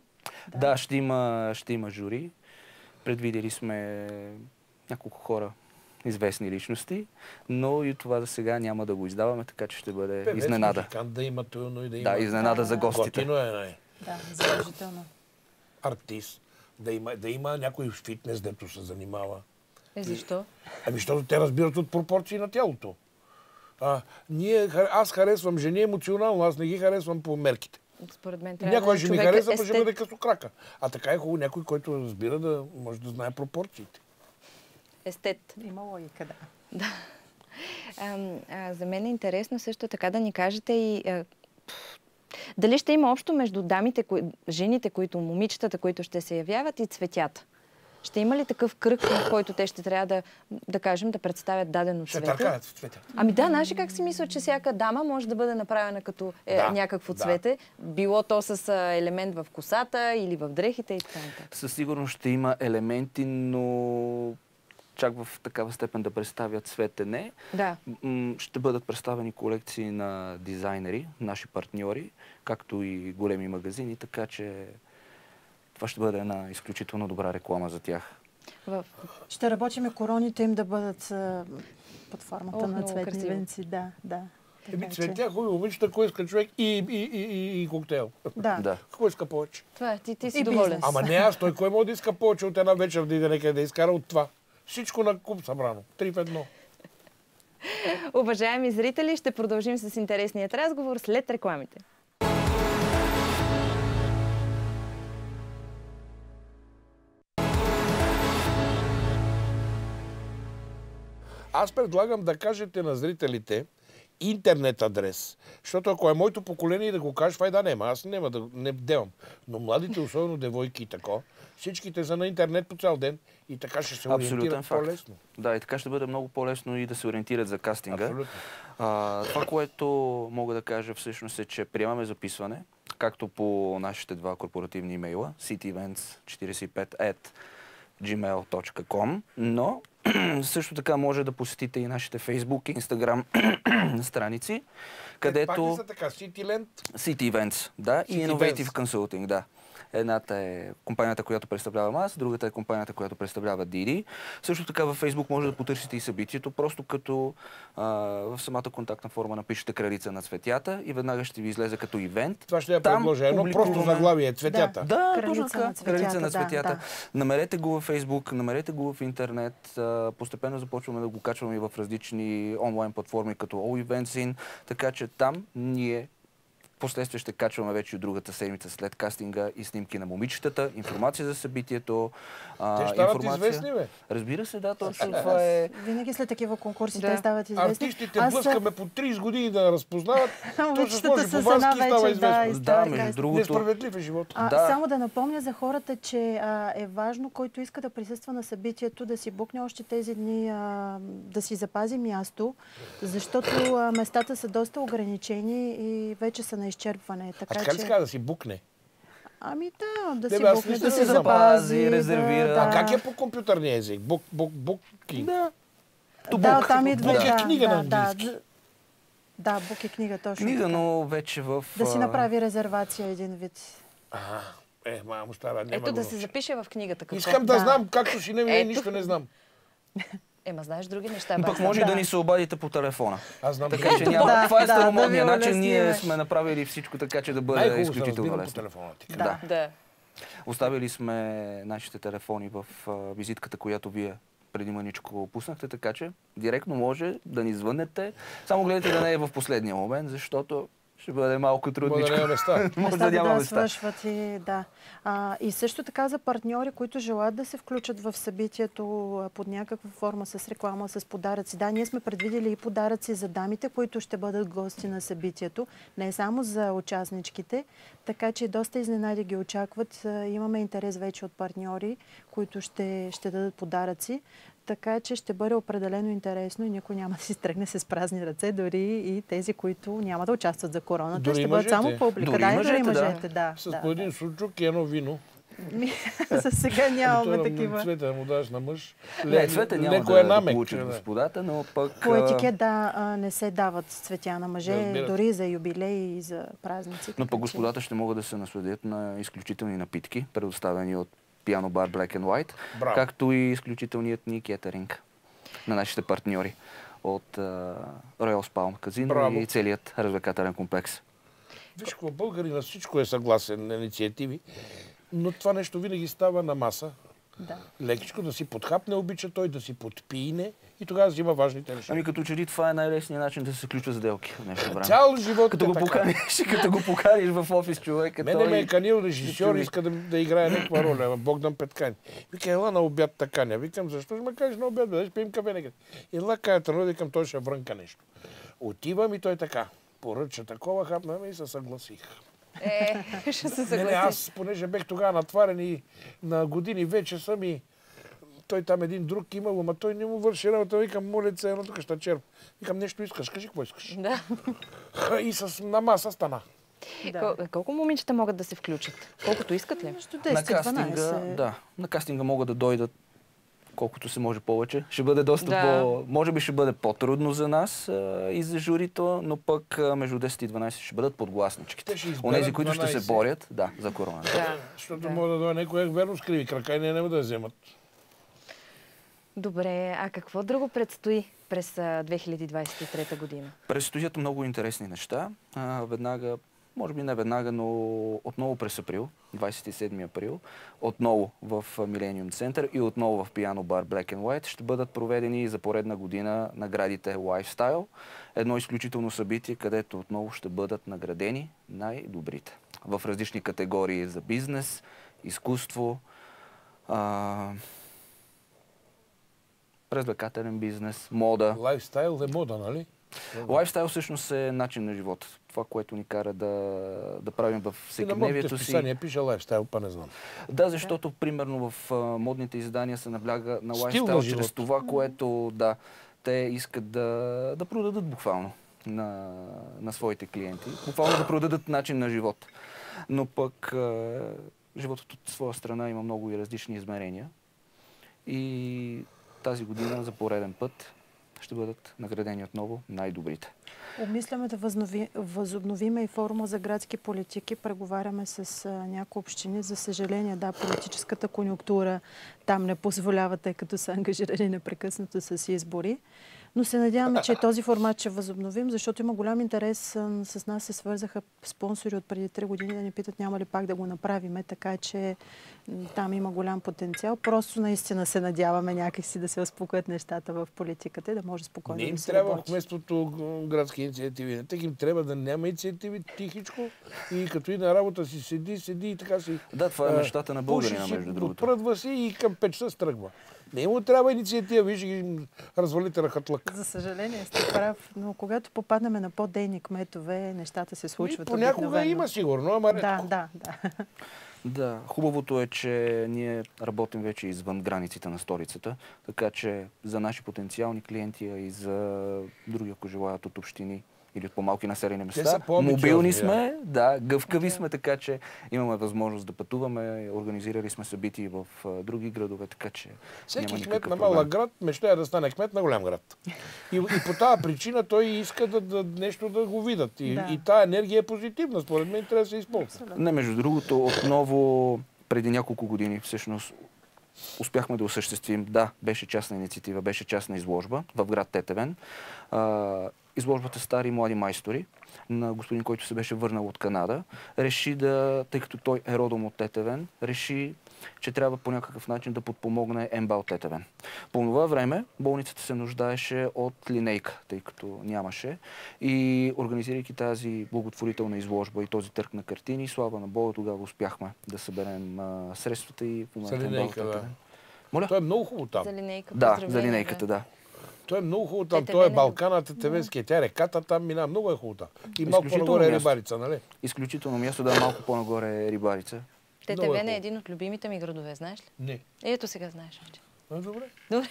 Да, да ще, има, ще има жури. Предвидели сме няколко хора, известни личности, но и това за сега няма да го издаваме, така че ще бъде Певец, изненада. Музикант да има трудно и да има. Да, изненада да, за гостите. Готино е, не? Да, задължително. Артист. Да има, да има някой фитнес, дето се занимава. Е, защо? Ами, защото те разбират от пропорции на тялото. А, ние, аз харесвам жени емоционално, аз не ги харесвам по мерките. Според мен трябва Някой да ще ми човек хареса, естет... па ще бъде късокрака. А така е хубаво някой, който разбира да може да знае пропорциите. Естет. Има логика, да. Да. А, а, за мен е интересно също така да ни кажете и а, дали ще има общо между дамите, кои, жените, които, момичетата, които ще се явяват и цветята. Ще има ли такъв кръг, в който те ще трябва да, да кажем, да представят дадено Ще цвете? търкаят в цветята. Ами да, знаеш ли как си мисля, че всяка дама може да бъде направена като е, Да, някакво да. цвете? Било то с а, елемент в косата или в дрехите и така нататък. Със сигурност ще има елементи, но чак в такава степен да представят цвете не. Да. М, Ще бъдат представени колекции на дизайнери, наши партньори, както и големи магазини, така че това ще бъде една изключително добра реклама за тях. В... Ще работим короните им да бъдат а, под формата Ох, на много цветни красиво. венци. Да, да. Еми, Така че- цветя, хубаво, момичета, кой иска човек и, и, и, и, и коктейл. Да. Да. Кой иска повече? Това е, ти, ти си И доволен. бизнес. Ама не аз, той кой може да иска повече от една вечер да иде някъде да изкара от това. Всичко на куп събрано. Три в едно. Уважаеми зрители, ще продължим с интересният разговор след рекламите. Аз предлагам да кажете на зрителите интернет адрес. Защото ако е моето поколение да го кажеш, фай да няма. Аз няма да не бдевам. Но младите, особено девойки и тако, всичките са на интернет по цял ден и така ще се Абсолютен ориентират факт. по-лесно. Да, и така ще бъде много по-лесно и да се ориентират за кастинга. Абсолютно. А, това, което мога да кажа всъщност е, че приемаме записване, както по нашите два корпоративни имейла, cityevents четиридесет и пет at gmail точка com, но също така може да посетите и нашите Facebook и Instagram страници, където... Пак ли са така? Cityland? City Events, да, и City Innovative Events. Consulting, да. Едната е компанията, която представлявам аз, другата е компанията, която представлява Диди. Също така във Facebook може да потърсите и събитието, просто като а, в самата контактна форма напишете кралица на цветята и веднага ще ви излезе като ивент. Това ще я Там предложа. Едно публикуваме- просто заглавие. Цветята. Да, Кралица точно така. на цветята, Кралица на да, цветята. да. Намерете го във Facebook, намерете го в интернет. А, Постепенно започваме да го качваме и в различни онлайн платформи, като All Events In, така че там ние Впоследствие ще качваме вече от другата седмица след кастинга и снимки на момичетата, информация за събитието. А, Те стават информация... известни, бе. Разбира се, да, точно това е. Винаги след такива конкурси Да. те стават известни. Артистите Аз, блъскаме по тридесет години да разпознават. То се момичетата сложи с по една бански и става вечер, да, известно. и Да, става между така. другото. Несправедлив е живота. А, Да. Само да напомня за хората, че а, е важно, който иска да присъства на събитието, да си букне още тези дни, а, да си запази място, защото а, местата са доста ограничени и вече са на изчерпване. А Така, така ли че... се казва да си букне? Ами да, да Не, си бе, аз букне, мисля, да да си се запази, резервира. Да, А да. как е по компютърния език? Бук, бук, букинг. Да. Да, оттам идва. Бук е да, книга да, на да, английски. да. Да, бук е книга, точно Книга, така. но вече в... Да си а, направи резервация един вид. Ага. Е, мамо стара, няма Ето го да се науча. запише в книгата какво. Искам да, Да. знам, както си не ми, Ето. нищо не знам. Ема знаеш други неща. Пък база. може Да. да ни се обадите по телефона. Аз знам. Така че да. няма. Да, Това е да, да старомодният ви начин. улесним. Ние сме направили всичко така, че да бъде Най-хубаво се изключително разбирам по лесно. телефона ти. Да. Да. Оставили сме нашите телефони в а, визитката, която вие преди маничко пуснахте, така че директно може да ни звънете. Само гледайте да не е в последния момент, защото ще бъде малко Може трудничко. да няма места. Може да няма да места. свършват и да. А, и също така за партньори, които желаят да се включат в събитието а, под някаква форма с реклама, с подаръци. Да, ние сме предвидели и подаръци за дамите, които ще бъдат гости на събитието, не само за участничките, така че доста изненади ги очакват. А, имаме интерес вече от партньори, които ще, ще дадат подаръци. Така че ще бъде определено интересно и никой няма да си тръгне с празни ръце, дори и тези, които няма да участват за короната. Дори ще и бъдат само мъжете. публика. Дори да, и и дори мъжете, да. мъжете, да. С да, по един суджук и едно вино. За сега нямаме Ами, такива. Цвета му даш на мъж. Не, цвете няма леко да, е да намек, получат да. господата, но пък... По а, етикет, да, а, не се дават цветя на мъже, Разбира се. дори за юбилеи и за празници. Но така пък че- господата ще могат да се насладят на изключителни напитки, предоставени от Piano Bar Black and White, Браво. както и изключителният ни кетеринг на нашите партньори от а, Royal Palm Casino Браво. и целият развлекателен комплекс. Виж, какво българи на всичко е съгласен на инициативи, но това нещо винаги става на маса. Да. Лекичко да си подхапне, обича той да си подпине и тогава взима важните решения. Ами като че ли това е най-лесният начин да се включва сделки в нещо време. Цял живот Като е го, така. поканиш, като го поканиш в офис човека, Мене той... ме е канил режисьор, чуди. иска да, да играе някаква роля, Богдан Петкани. Вика, ела на обяд таканя. Викам, защо ще ме кажеш на обяд, бе, да пием кафе някъде. Ела кая тръгна, викам, той ще врънка нещо. Отивам и той така, поръча такова, хапна и се съгласих. Е, ще се Не, не, съгласи. аз, понеже бех тогава натварен и на години вече съм и той там един друг имал, ама той не му върши работа. Викам, моля се, едно тук ще черп. Викам, нещо искаш, кажи какво искаш. Да. И с, на маса стана. Кол- Колко момичета могат да се включат? Колкото искат ли? Между На десет и кастинга, дванайсет. да, на кастинга могат да дойдат колкото се може повече. Ще бъде доста Да. по... Може би ще бъде по-трудно за нас а, и за журито, но пък а, между десет и дванайсет ще бъдат подгласничките. Те ще изберат Онези, които ще се дванайсет. борят, да, за корона. Да. Защото Да. може да дойде някой верно с криви крака и не няма да я вземат. Добре, а какво друго предстои през а, две хиляди двадесет и трета година? Предстоят много интересни неща. А, веднага, може би не веднага, но отново през април, двадесет и седми април, отново в Millennium Center и отново в Piano Bar Black and White ще бъдат проведени за поредна година наградите Lifestyle. Едно изключително събитие, където отново ще бъдат наградени най-добрите. В различни категории за бизнес, изкуство, а, развлекателен бизнес, мода. Лайфстайл е мода, нали? Лайфстайл всъщност е начин на живота. Това, което ни кара да, да правим в И на модните всекидневието си. списания пише лайфстайл, па не знам. Да, защото примерно в а, модните издания се набляга на Стил лайфстайл на чрез живот. това, което да, те искат да, да продадат буквално на, на своите клиенти. Буквално да продадат начин на живот. Но пък а, животът от своя страна има много и различни измерения. И тази година за пореден път ще бъдат наградени отново най-добрите. Обмисляме да възнови, възобновиме и форума за градски политики. Преговаряме с а, някои общини. За съжаление, да, политическата конюнктура там не позволява, тъй като са ангажирани непрекъснато с избори. Но се надяваме, че този формат ще възобновим, защото има голям интерес. А, с нас се свързаха спонсори от преди три години да ни питат няма ли пак да го направиме, така че м, там има голям потенциал. Просто наистина се надяваме някакси да се успокоят нещата в политиката и да може спокойно Не им да се трябва работи. вместото г- градски инициативи. Те им трябва да няма инициативи тихичко и като и на работа си седи, седи и така си. Да, това е а, мечтата на българина, пуши си, между другото. Отпръдва си и към пет часа стръгва. Не му трябва инициатива, виж ги развалите рахатлък. За съжаление сте прав, но когато попаднем на по-дейни кметове, нещата се случват Понякога обикновено. има сигурно, ама редко. Да, да, да. Да, хубавото е, че ние работим вече извън границите на столицата, така че за наши потенциални клиенти, а и за други, ако желаят от общини или от по-малки населени са места, по-амбициозни, мобилни да. сме, да, гъвкави сме, така че имаме възможност да пътуваме, организирали сме събития в а, други градове, така че Всеки няма кмет никакъв на проблем. малък град мечтае да стане кмет на голям град. И, и по тази причина той иска да, да, нещо да го видят. И, Да. и тази енергия е позитивна. Според мен трябва да се използва. Не, между другото, отново преди няколко години всъщност успяхме да осъществим, да, беше частна инициатива, беше частна изложба в град Тетевен. А, изложбата Стари и млади майстори на господин, който се беше върнал от Канада, реши да, тъй като той е родом от Тетевен, реши, че трябва по някакъв начин да подпомогне МБАЛ Тетевен. По това време болницата се нуждаеше от линейка, тъй като нямаше. И организирайки тази благотворителна изложба и този търг на картини, слава на Бога, тогава успяхме да съберем а, средствата и в момента За МБАЛ линейка, да. Тетевен. Моля? Той е много хубаво там. За линейка, Да, поздравления, за линейката, да. Той е много хубаво там. Тетевен Той е е- Балкана, Тетевенския. Тя е реката, там мина. Много е хубаво там. И малко Изключително по-нагоре е място. рибарица, нали? Изключително място, да, малко по-нагоре е Рибарица. Тетевен Много е е хубаво. един от любимите ми градове, знаеш ли? Не. Ето сега знаеш вече. А, добре. Добре.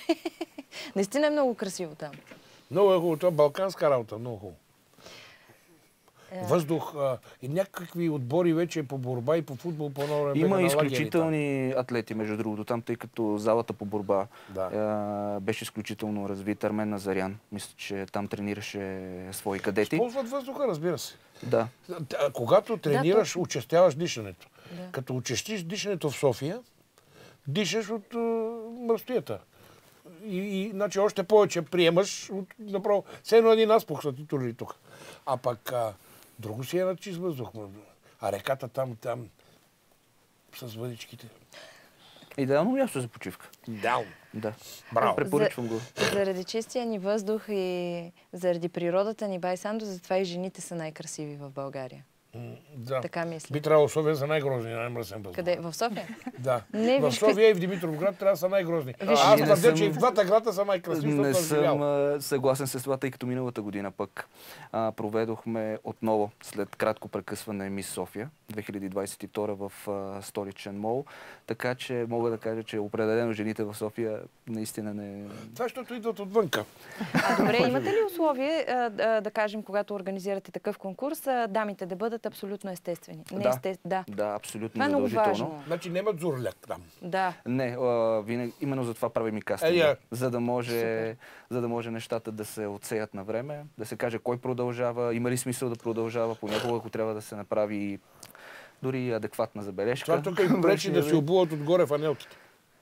Наистина е много красиво там. Много е хубаво. Това е балканска работа. Много хубаво. въздух а, и някакви отбори вече по борба и по футбол по едно време. Има изключителни атлети, между другото, там, тъй като залата по борба да. а, беше изключително развит. Армен Назарян, мисля, че там тренираше свои кадети. Използват въздуха, разбира се. Да. Когато тренираш, да, участяваш дишането. Да. Като участиш дишането в София, дишаш от uh, мръстоята. И, и значи още повече приемаш от, направо. Все едно един азпух са ти турили тук. А пък а, друго си е на чист въздух. А реката там, там с въдичките. Идеално място за почивка. Идеално. Да. Браво. Препоръчвам го. Заради чистия ни въздух и заради природата ни, бай Сандо, затова и жените са най-красиви в България. Да. Така мисля. Би трябвало София са най-грозни, най-мръсен въздух. Къде? В София? Да. Не, в виж, София и в Димитровград трябва да са най-грозни. Виж, Аз не твърдя, съм- че и в двата града са най-красиви, Не защото съм живял. съм а, съгласен с това, тъй като миналата година пък а, проведохме отново след кратко прекъсване Мис София две хиляди двадесет и втора в а, столичен мол. Така че мога да кажа, че определено жените в София наистина не... Това, защото идват отвънка. А добре, имате ли условие, а, да, да кажем, когато организирате такъв конкурс, а, дамите да бъдат абсолютно естествени? Не Да. есте... да. Да, абсолютно Това е много задължително. важно. Значи нямат зурляк там. Да. Не, а, винаги, именно за това правим и кастинга. Е, я. за, да може, за да може нещата да се отсеят на време, да се каже кой продължава, има ли смисъл да продължава, понякога ако трябва да се направи дори адекватна забележка. Това тук им пречи да се обуват отгоре фанелките.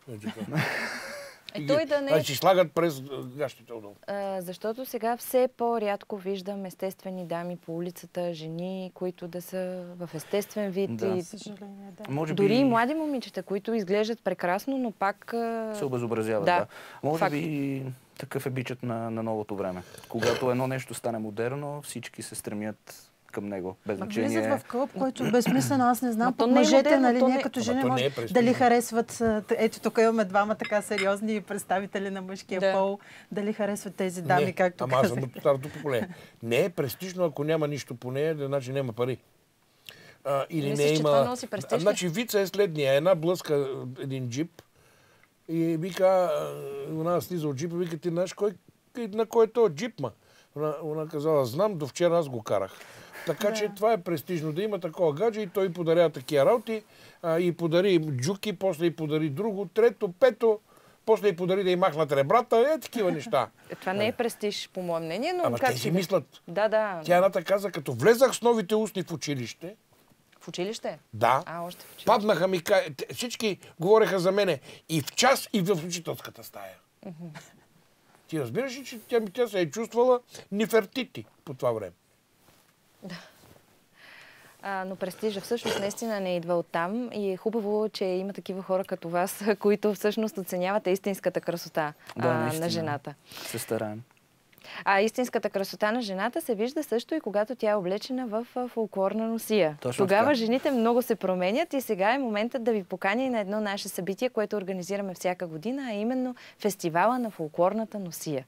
Е, той да не... Значи слагат през гащите отдолу. А, защото сега все по-рядко виждам естествени дами по улицата, жени, които да са в естествен вид. Да. И... Съжаление, да. Може Дори би и млади момичета, които изглеждат прекрасно, но пак... а, се обезобразяват. Да. Да. Може Факт. би такъв е бичът на, на новото време. Когато едно нещо стане модерно, всички се стремят към него. Без Ма значение. влизат в клуб, който е безсмислено. Аз не знам. Ма то Пък не е мъжете, модерно, нали, то ние не- като Ама жени то не може е престижно. дали харесват... а, Ето тук имаме двама така сериозни представители на мъжкия Да. пол. Дали харесват тези дами, Не, както ама аз казах. съм от старото поколение. Не е престижно, ако няма нищо по нея, да значи няма пари. А, или Мислиш, не че има... това носи престиж ли? Значи вица е следния. Една блъска един джип и вика, а, она слиза от джипа, вика, ти знаеш кой, на кой е този джип, ма? Она, она казала, знам, до вчера аз го карах. Така че това е престижно, да има такова гадже и той подарява такива работи, а, и подари джуки, после и подари друго, трето, пето, после и подари да й махнат ребрата, е такива неща. Е, това не е престиж, по мое мнение, но Ама как те си си да- мислят. Да, да. Тя едната каза, като влезах с новите устни в училище, В училище? да, А, още в училище. паднаха ми, ка- те- всички говореха за мене и в час, и в учителската стая. Ти разбираш ли, че тя, тя се е чувствала Нефертити по това време? А, но престижа всъщност наистина не идва оттам и е хубаво, че има такива хора като вас, които всъщност оценяват истинската красота Да, а, наистина. на жената. Се стараем. А истинската красота на жената се вижда също и когато тя е облечена в а, фолклорна носия. Точно Тогава така. жените много се променят и сега е моментът да ви поканя и на едно наше събитие, което организираме всяка година, а именно фестивала на фолклорната носия.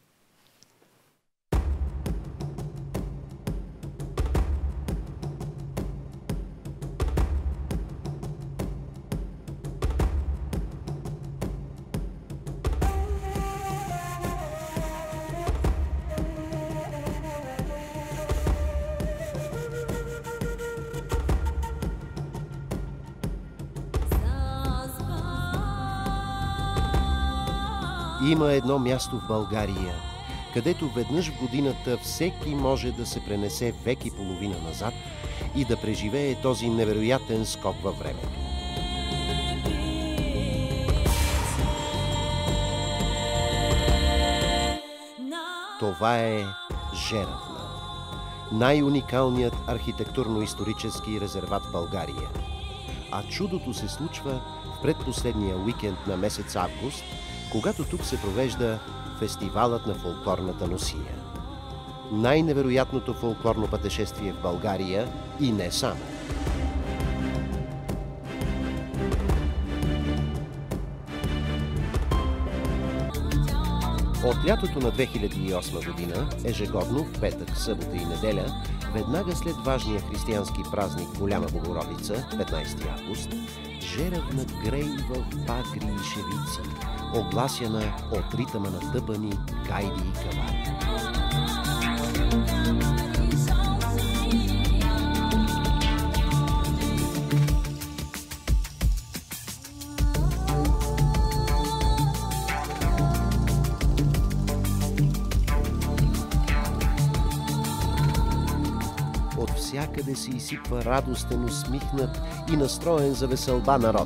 Има едно място в България, където веднъж в годината всеки може да се пренесе век и половина назад и да преживее този невероятен скок във времето. Това е Жеравна, най-уникалният архитектурно-исторически резерват в България. А чудото се случва в предпоследния уикенд на месец август, когато тук се провежда фестивалът на фолклорната носия. Най-невероятното фолклорно пътешествие в България и не само. От лятото на две хиляди и осма година, ежегодно в петък, събота и неделя, веднага след важния християнски празник Голяма Богородица, петнайсети август, Жеравна грейва в багри и шевици, огласяна от ритъма на тъпани, гайди и кавари. навсякъде се изсипва радостен, усмихнат и настроен за веселба народ.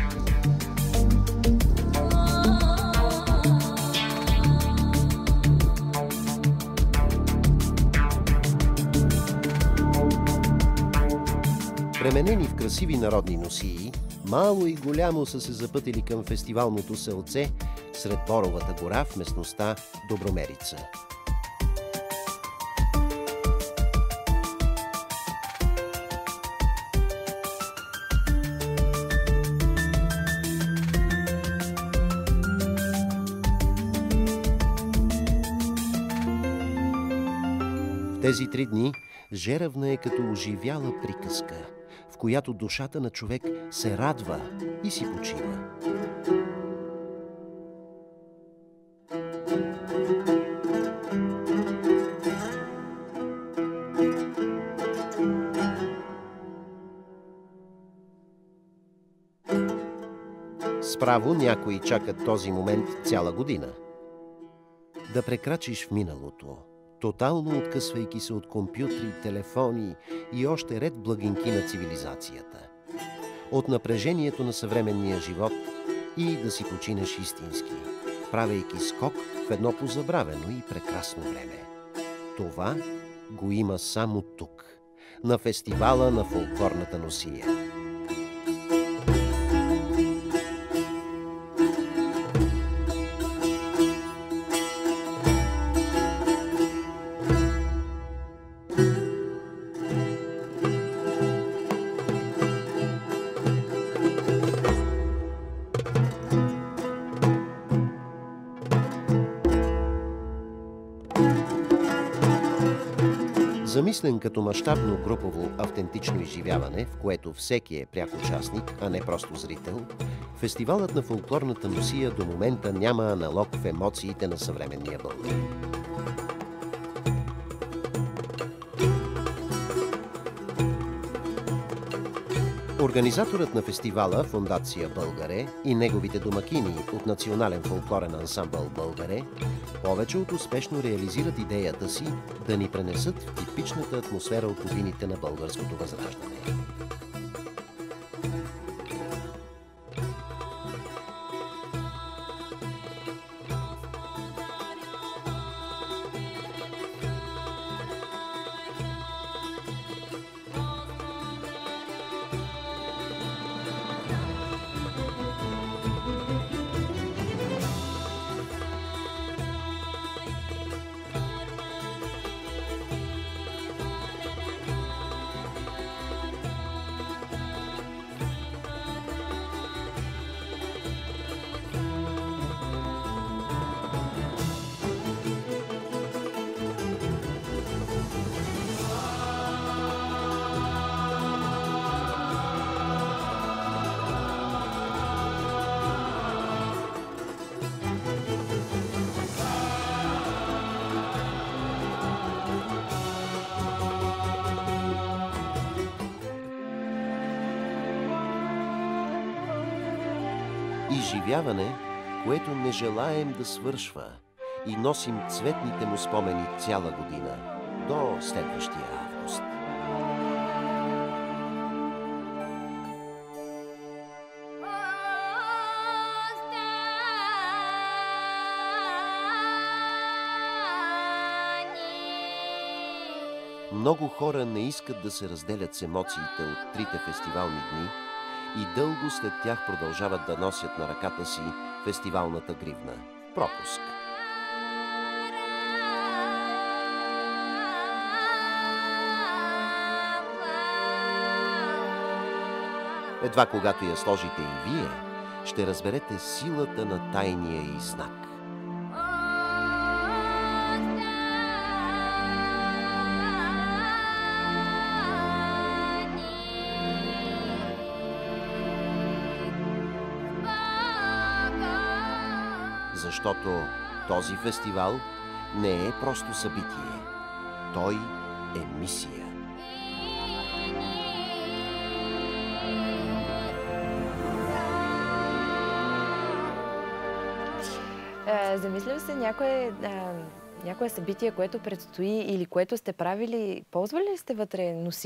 Пременени в красиви народни носии, мало и голямо са се запътили към фестивалното селце сред Боровата гора в местността Добромерица. В тези три дни Жеравна е като оживяла приказка, в която душата на човек се радва и си почива. Справо някои чакат този момент цяла година. Да прекрачиш в миналото, тотално откъсвайки се от компютри, телефони и още ред благинки на цивилизацията. От напрежението на съвременния живот и да си починеш истински, правейки скок в едно позабравено и прекрасно време. Това го има само тук, на фестивала на фолклорната носия. Замислен като мащабно групово автентично изживяване, в което всеки е пряк участник, а не просто зрител, фестивалът на фолклорната носия до момента няма аналог в емоциите на съвременния българин. Организаторът на фестивала, Фондация Българе, и неговите домакини от Национален фолклорен ансамбъл Българе повече от успешно реализират идеята си да ни пренесат в типичната атмосфера от годините на българското възраждане. Изживяване, което не желаем да свършва и носим цветните му спомени цяла година, до следващия август. Много хора не искат да се разделят с емоциите от трите фестивални дни и дълго след тях продължават да носят на ръката си фестивалната гривна – пропуск. Едва когато я сложите и вие, ще разберете силата на тайния й знак. Защото този фестивал не е просто събитие. Той е мисия. Замислям се някое, а, някое събитие, което предстои или което сте правили, ползвали ли сте вътре носии?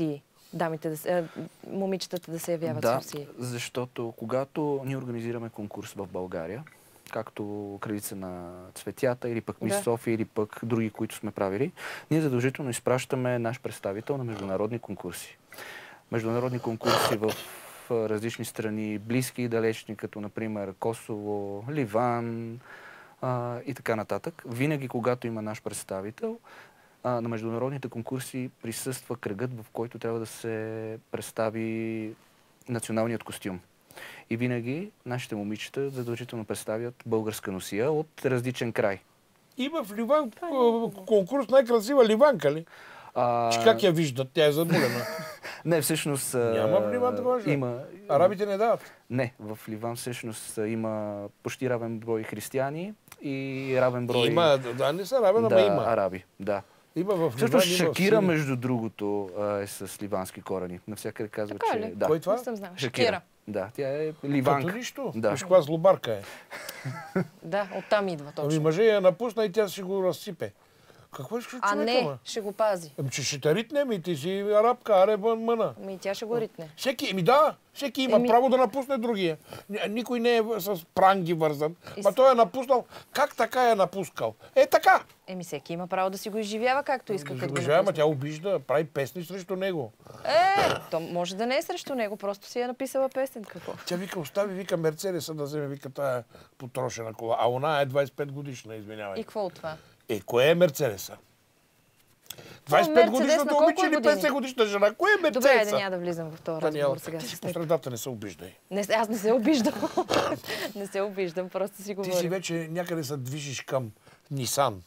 дамите да се, момичетата да се явяват Да, с усия? защото когато ние организираме конкурс в България, както Кралица на цветята, или пък Мис Да. София, или пък други, които сме правили, ние задължително изпращаме наш представител на международни конкурси. Международни конкурси в различни страни, близки и далечни, като например Косово, Ливан а, и така нататък. Винаги, когато има наш представител, а, на международните конкурси присъства кръгът, в който трябва да се представи националният костюм. И винаги нашите момичета задължително представят българска носия от различен край. Има в Ливан конкурс най-красива ливанка ли? А... Че как я виждат? Тя е задулена. Не, всъщност... Няма в Ливан такова нещо? Има... Арабите не дават? Не, в Ливан всъщност има почти равен брой християни и равен брой... Има, да, не са равен, да, ама има. араби, да. Има в Ливан, Всъщност има в Шакира, Сирия. между другото, е с ливански корени. Навсякъде казва, Така че... ли? Да. Кой това? Не съм знала. Шакира. Шакира. Да, тя е ливанка. Като нищо. Да. Виж каква злобарка е. Да, оттам идва точно. Ами мъже я напусна и тя ще го разсипе. Какво искаш А човека, не, ма? ще го пази. Ами, че ще те ритне, ми ти си арабка, аре бън мъна. Ами тя ще го ритне. Всеки, еми да, всеки има Еми- право да напусне другия. Н- Никой не е с пранги вързан. И Ма с- той е напуснал. Как така е напускал? Е така! Еми всеки има право да си го изживява както иска. като го Уважаема, напусне. тя обижда, прави песни срещу него. Е, то може да не е срещу него, просто си е написала песен. Какво? Тя вика, остави, вика Мерцедеса да вземе, вика тая потрошена кола. А она е двайсет и пет годишна, извинявай. И какво от това? Е, кое е Мерцедеса? двайсет и пет Мерцедес на годишната колко обича или години? петдесет годишна жена? Кое е Добре, айде Мерцедеса? няма да влизам в този Даниела, разговор сега ти с си по теб. средата, не се обиждай. Не, аз не се обиждам. не се обиждам, просто си Ти си говоря. вече някъде се движиш към Нисан.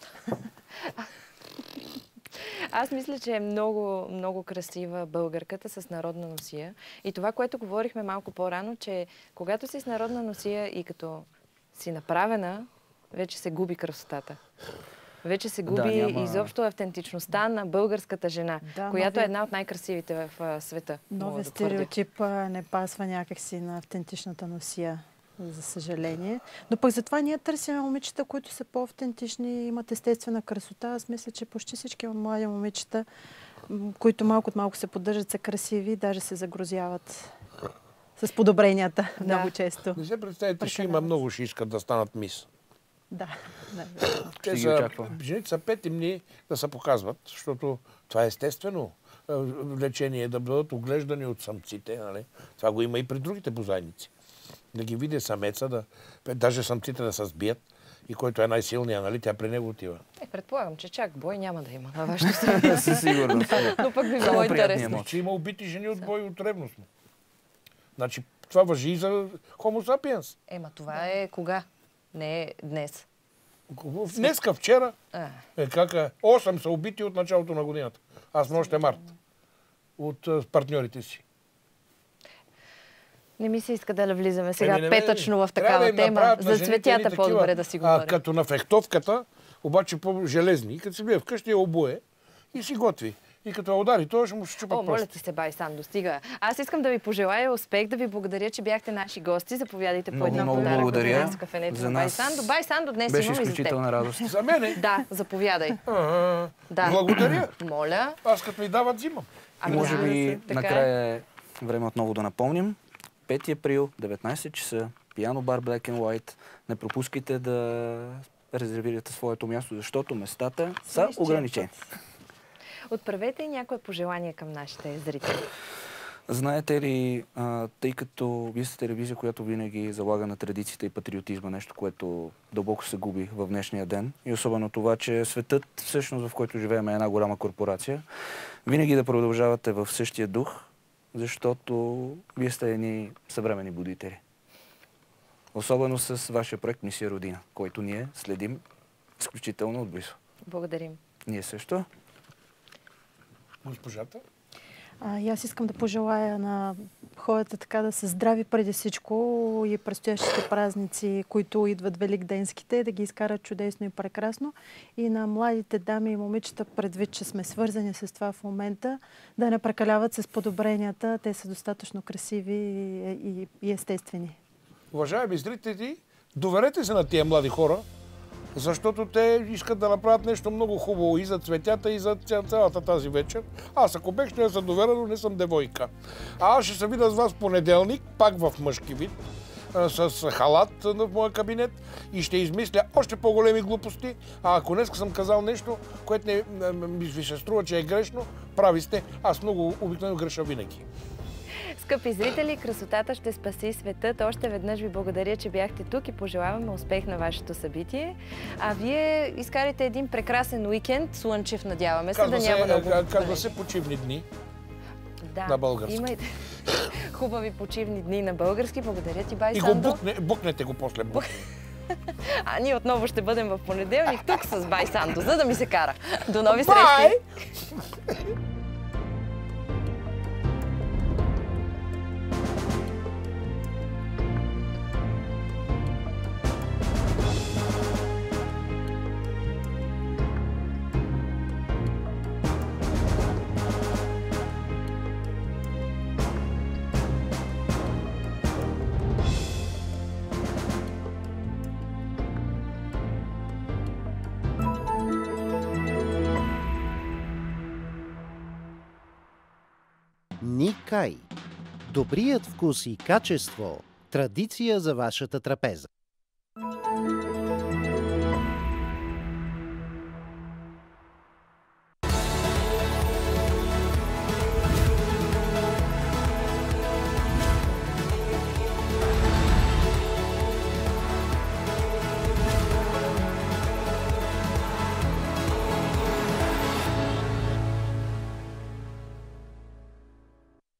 Аз мисля, че е много, много красива българката с народна носия. И това, което говорихме малко по-рано, че когато си с народна носия и като си направена, вече се губи красотата. Вече се губи Да, няма- изобщо автентичността на българската жена, Да, която нови- е една от най-красивите в а, света. мога Нови да твърдя. стереотип а, не пасва някакси на автентичната носия, за съжаление. Но пък затова ние търсим момичета, които са по-автентични, имат естествена красота. Аз мисля, че почти всички млади момичета, м, които малко от малко се поддържат, са красиви, даже се загрозяват с подобренията Да. много често. Не се представете, ще има Прекаляват. много, ще искат да станат мис. Да, да. Те Ще ги са, очакваме. жените са пет дни да се показват, защото това е естествено е, влечение, да бъдат оглеждани от самците. Нали? Това го има и при другите бозайници. Да ги види самеца, да, даже самците да се сбият и който е най-силният, нали, тя при него отива. Е, предполагам, че чак бой няма да има на вашето страна. Със сигурност. Но пък би било Само приятни интересно. емоции. Че има убити жени от бой от ревност. Значи това важи и за Homo sapiens. Ема това е кога? Не е днес. Днеска, вчера, А, е как е, осем са убити от началото на годината. Аз сме още март. От а, партньорите си. не ми се иска да навлизаме сега Еми, не, не, петъчно в трябва да такава им тема. направят на За жените цветята едни по-добре такива, да си а, говорим. като на фехтовката, обаче по-железни. И като си влие вкъщи, я обуе и си готви. И като я удари, той ще му се чупат О, моля пръсти. ти се, бай Сандо, стига. Аз искам да ви пожелая успех, да ви благодаря, че бяхте наши гости. Заповядайте по Много, един много подарък от благодаря. нас, кафенето За на Бай нас Сандо. Бай Сандо, днес Беше имам и за теб. изключителна радост. За мене? Да, заповядай. А, Да. Благодаря. Моля. Аз като ми дават, взимам. И Ами може да, би така е. накрая е време отново да напомним. пети април, деветнайсет часа, пиано бар Black and White. Не пропускайте да резервирате своето място, защото местата са изчерпват. ограничени. Отправете и някое пожелание към нашите зрители. Знаете ли, а, тъй като вие сте телевизия, която винаги залага на традициите и патриотизма, нещо, което дълбоко се губи в днешния ден, и особено това, че светът, всъщност в който живеем, е една голяма корпорация, винаги да продължавате в същия дух, защото вие сте едни съвременни будители. Особено с вашия проект Мисия Родина, който ние следим изключително отблизо. Благодарим. Ние също. Госпожата? А, и аз искам да пожелая на хората така да са здрави преди всичко и предстоящите празници, които идват великденските, да ги изкарат чудесно и прекрасно. И на младите дами и момичета, предвид, че сме свързани с това в момента, да не прекаляват с подобренията. Те са достатъчно красиви и, и, и естествени. Уважаеми зрители, доверете се на тия млади хора, Защото те искат да направят нещо много хубаво и за цветята, и за цялата тази вечер. Аз ако бех, ще я се доверя, но не съм девойка. А аз ще се видя с вас понеделник, пак в мъжки вид, с халат в моя кабинет и ще измисля още по-големи глупости. А ако днес съм казал нещо, което не, ви се струва, че е грешно, прави сте. Аз много обикновено греша винаги. Скъпи зрители, красотата ще спаси светът. Още веднъж ви благодаря, че бяхте тук и пожелаваме успех на вашето събитие. А вие изкарайте един прекрасен уикенд, слънчев, надяваме се, казва да няма се, много... Казва се почивни дни. Да, на български. Имайте хубави почивни дни на български. Благодаря ти, бай И Сандо. го букне, букнете го после. А ние отново ще бъдем в понеделник тук с бай Сандо, за да ми се кара. До нови срещи! Никай. Добрият вкус и качество – традиция за вашата трапеза.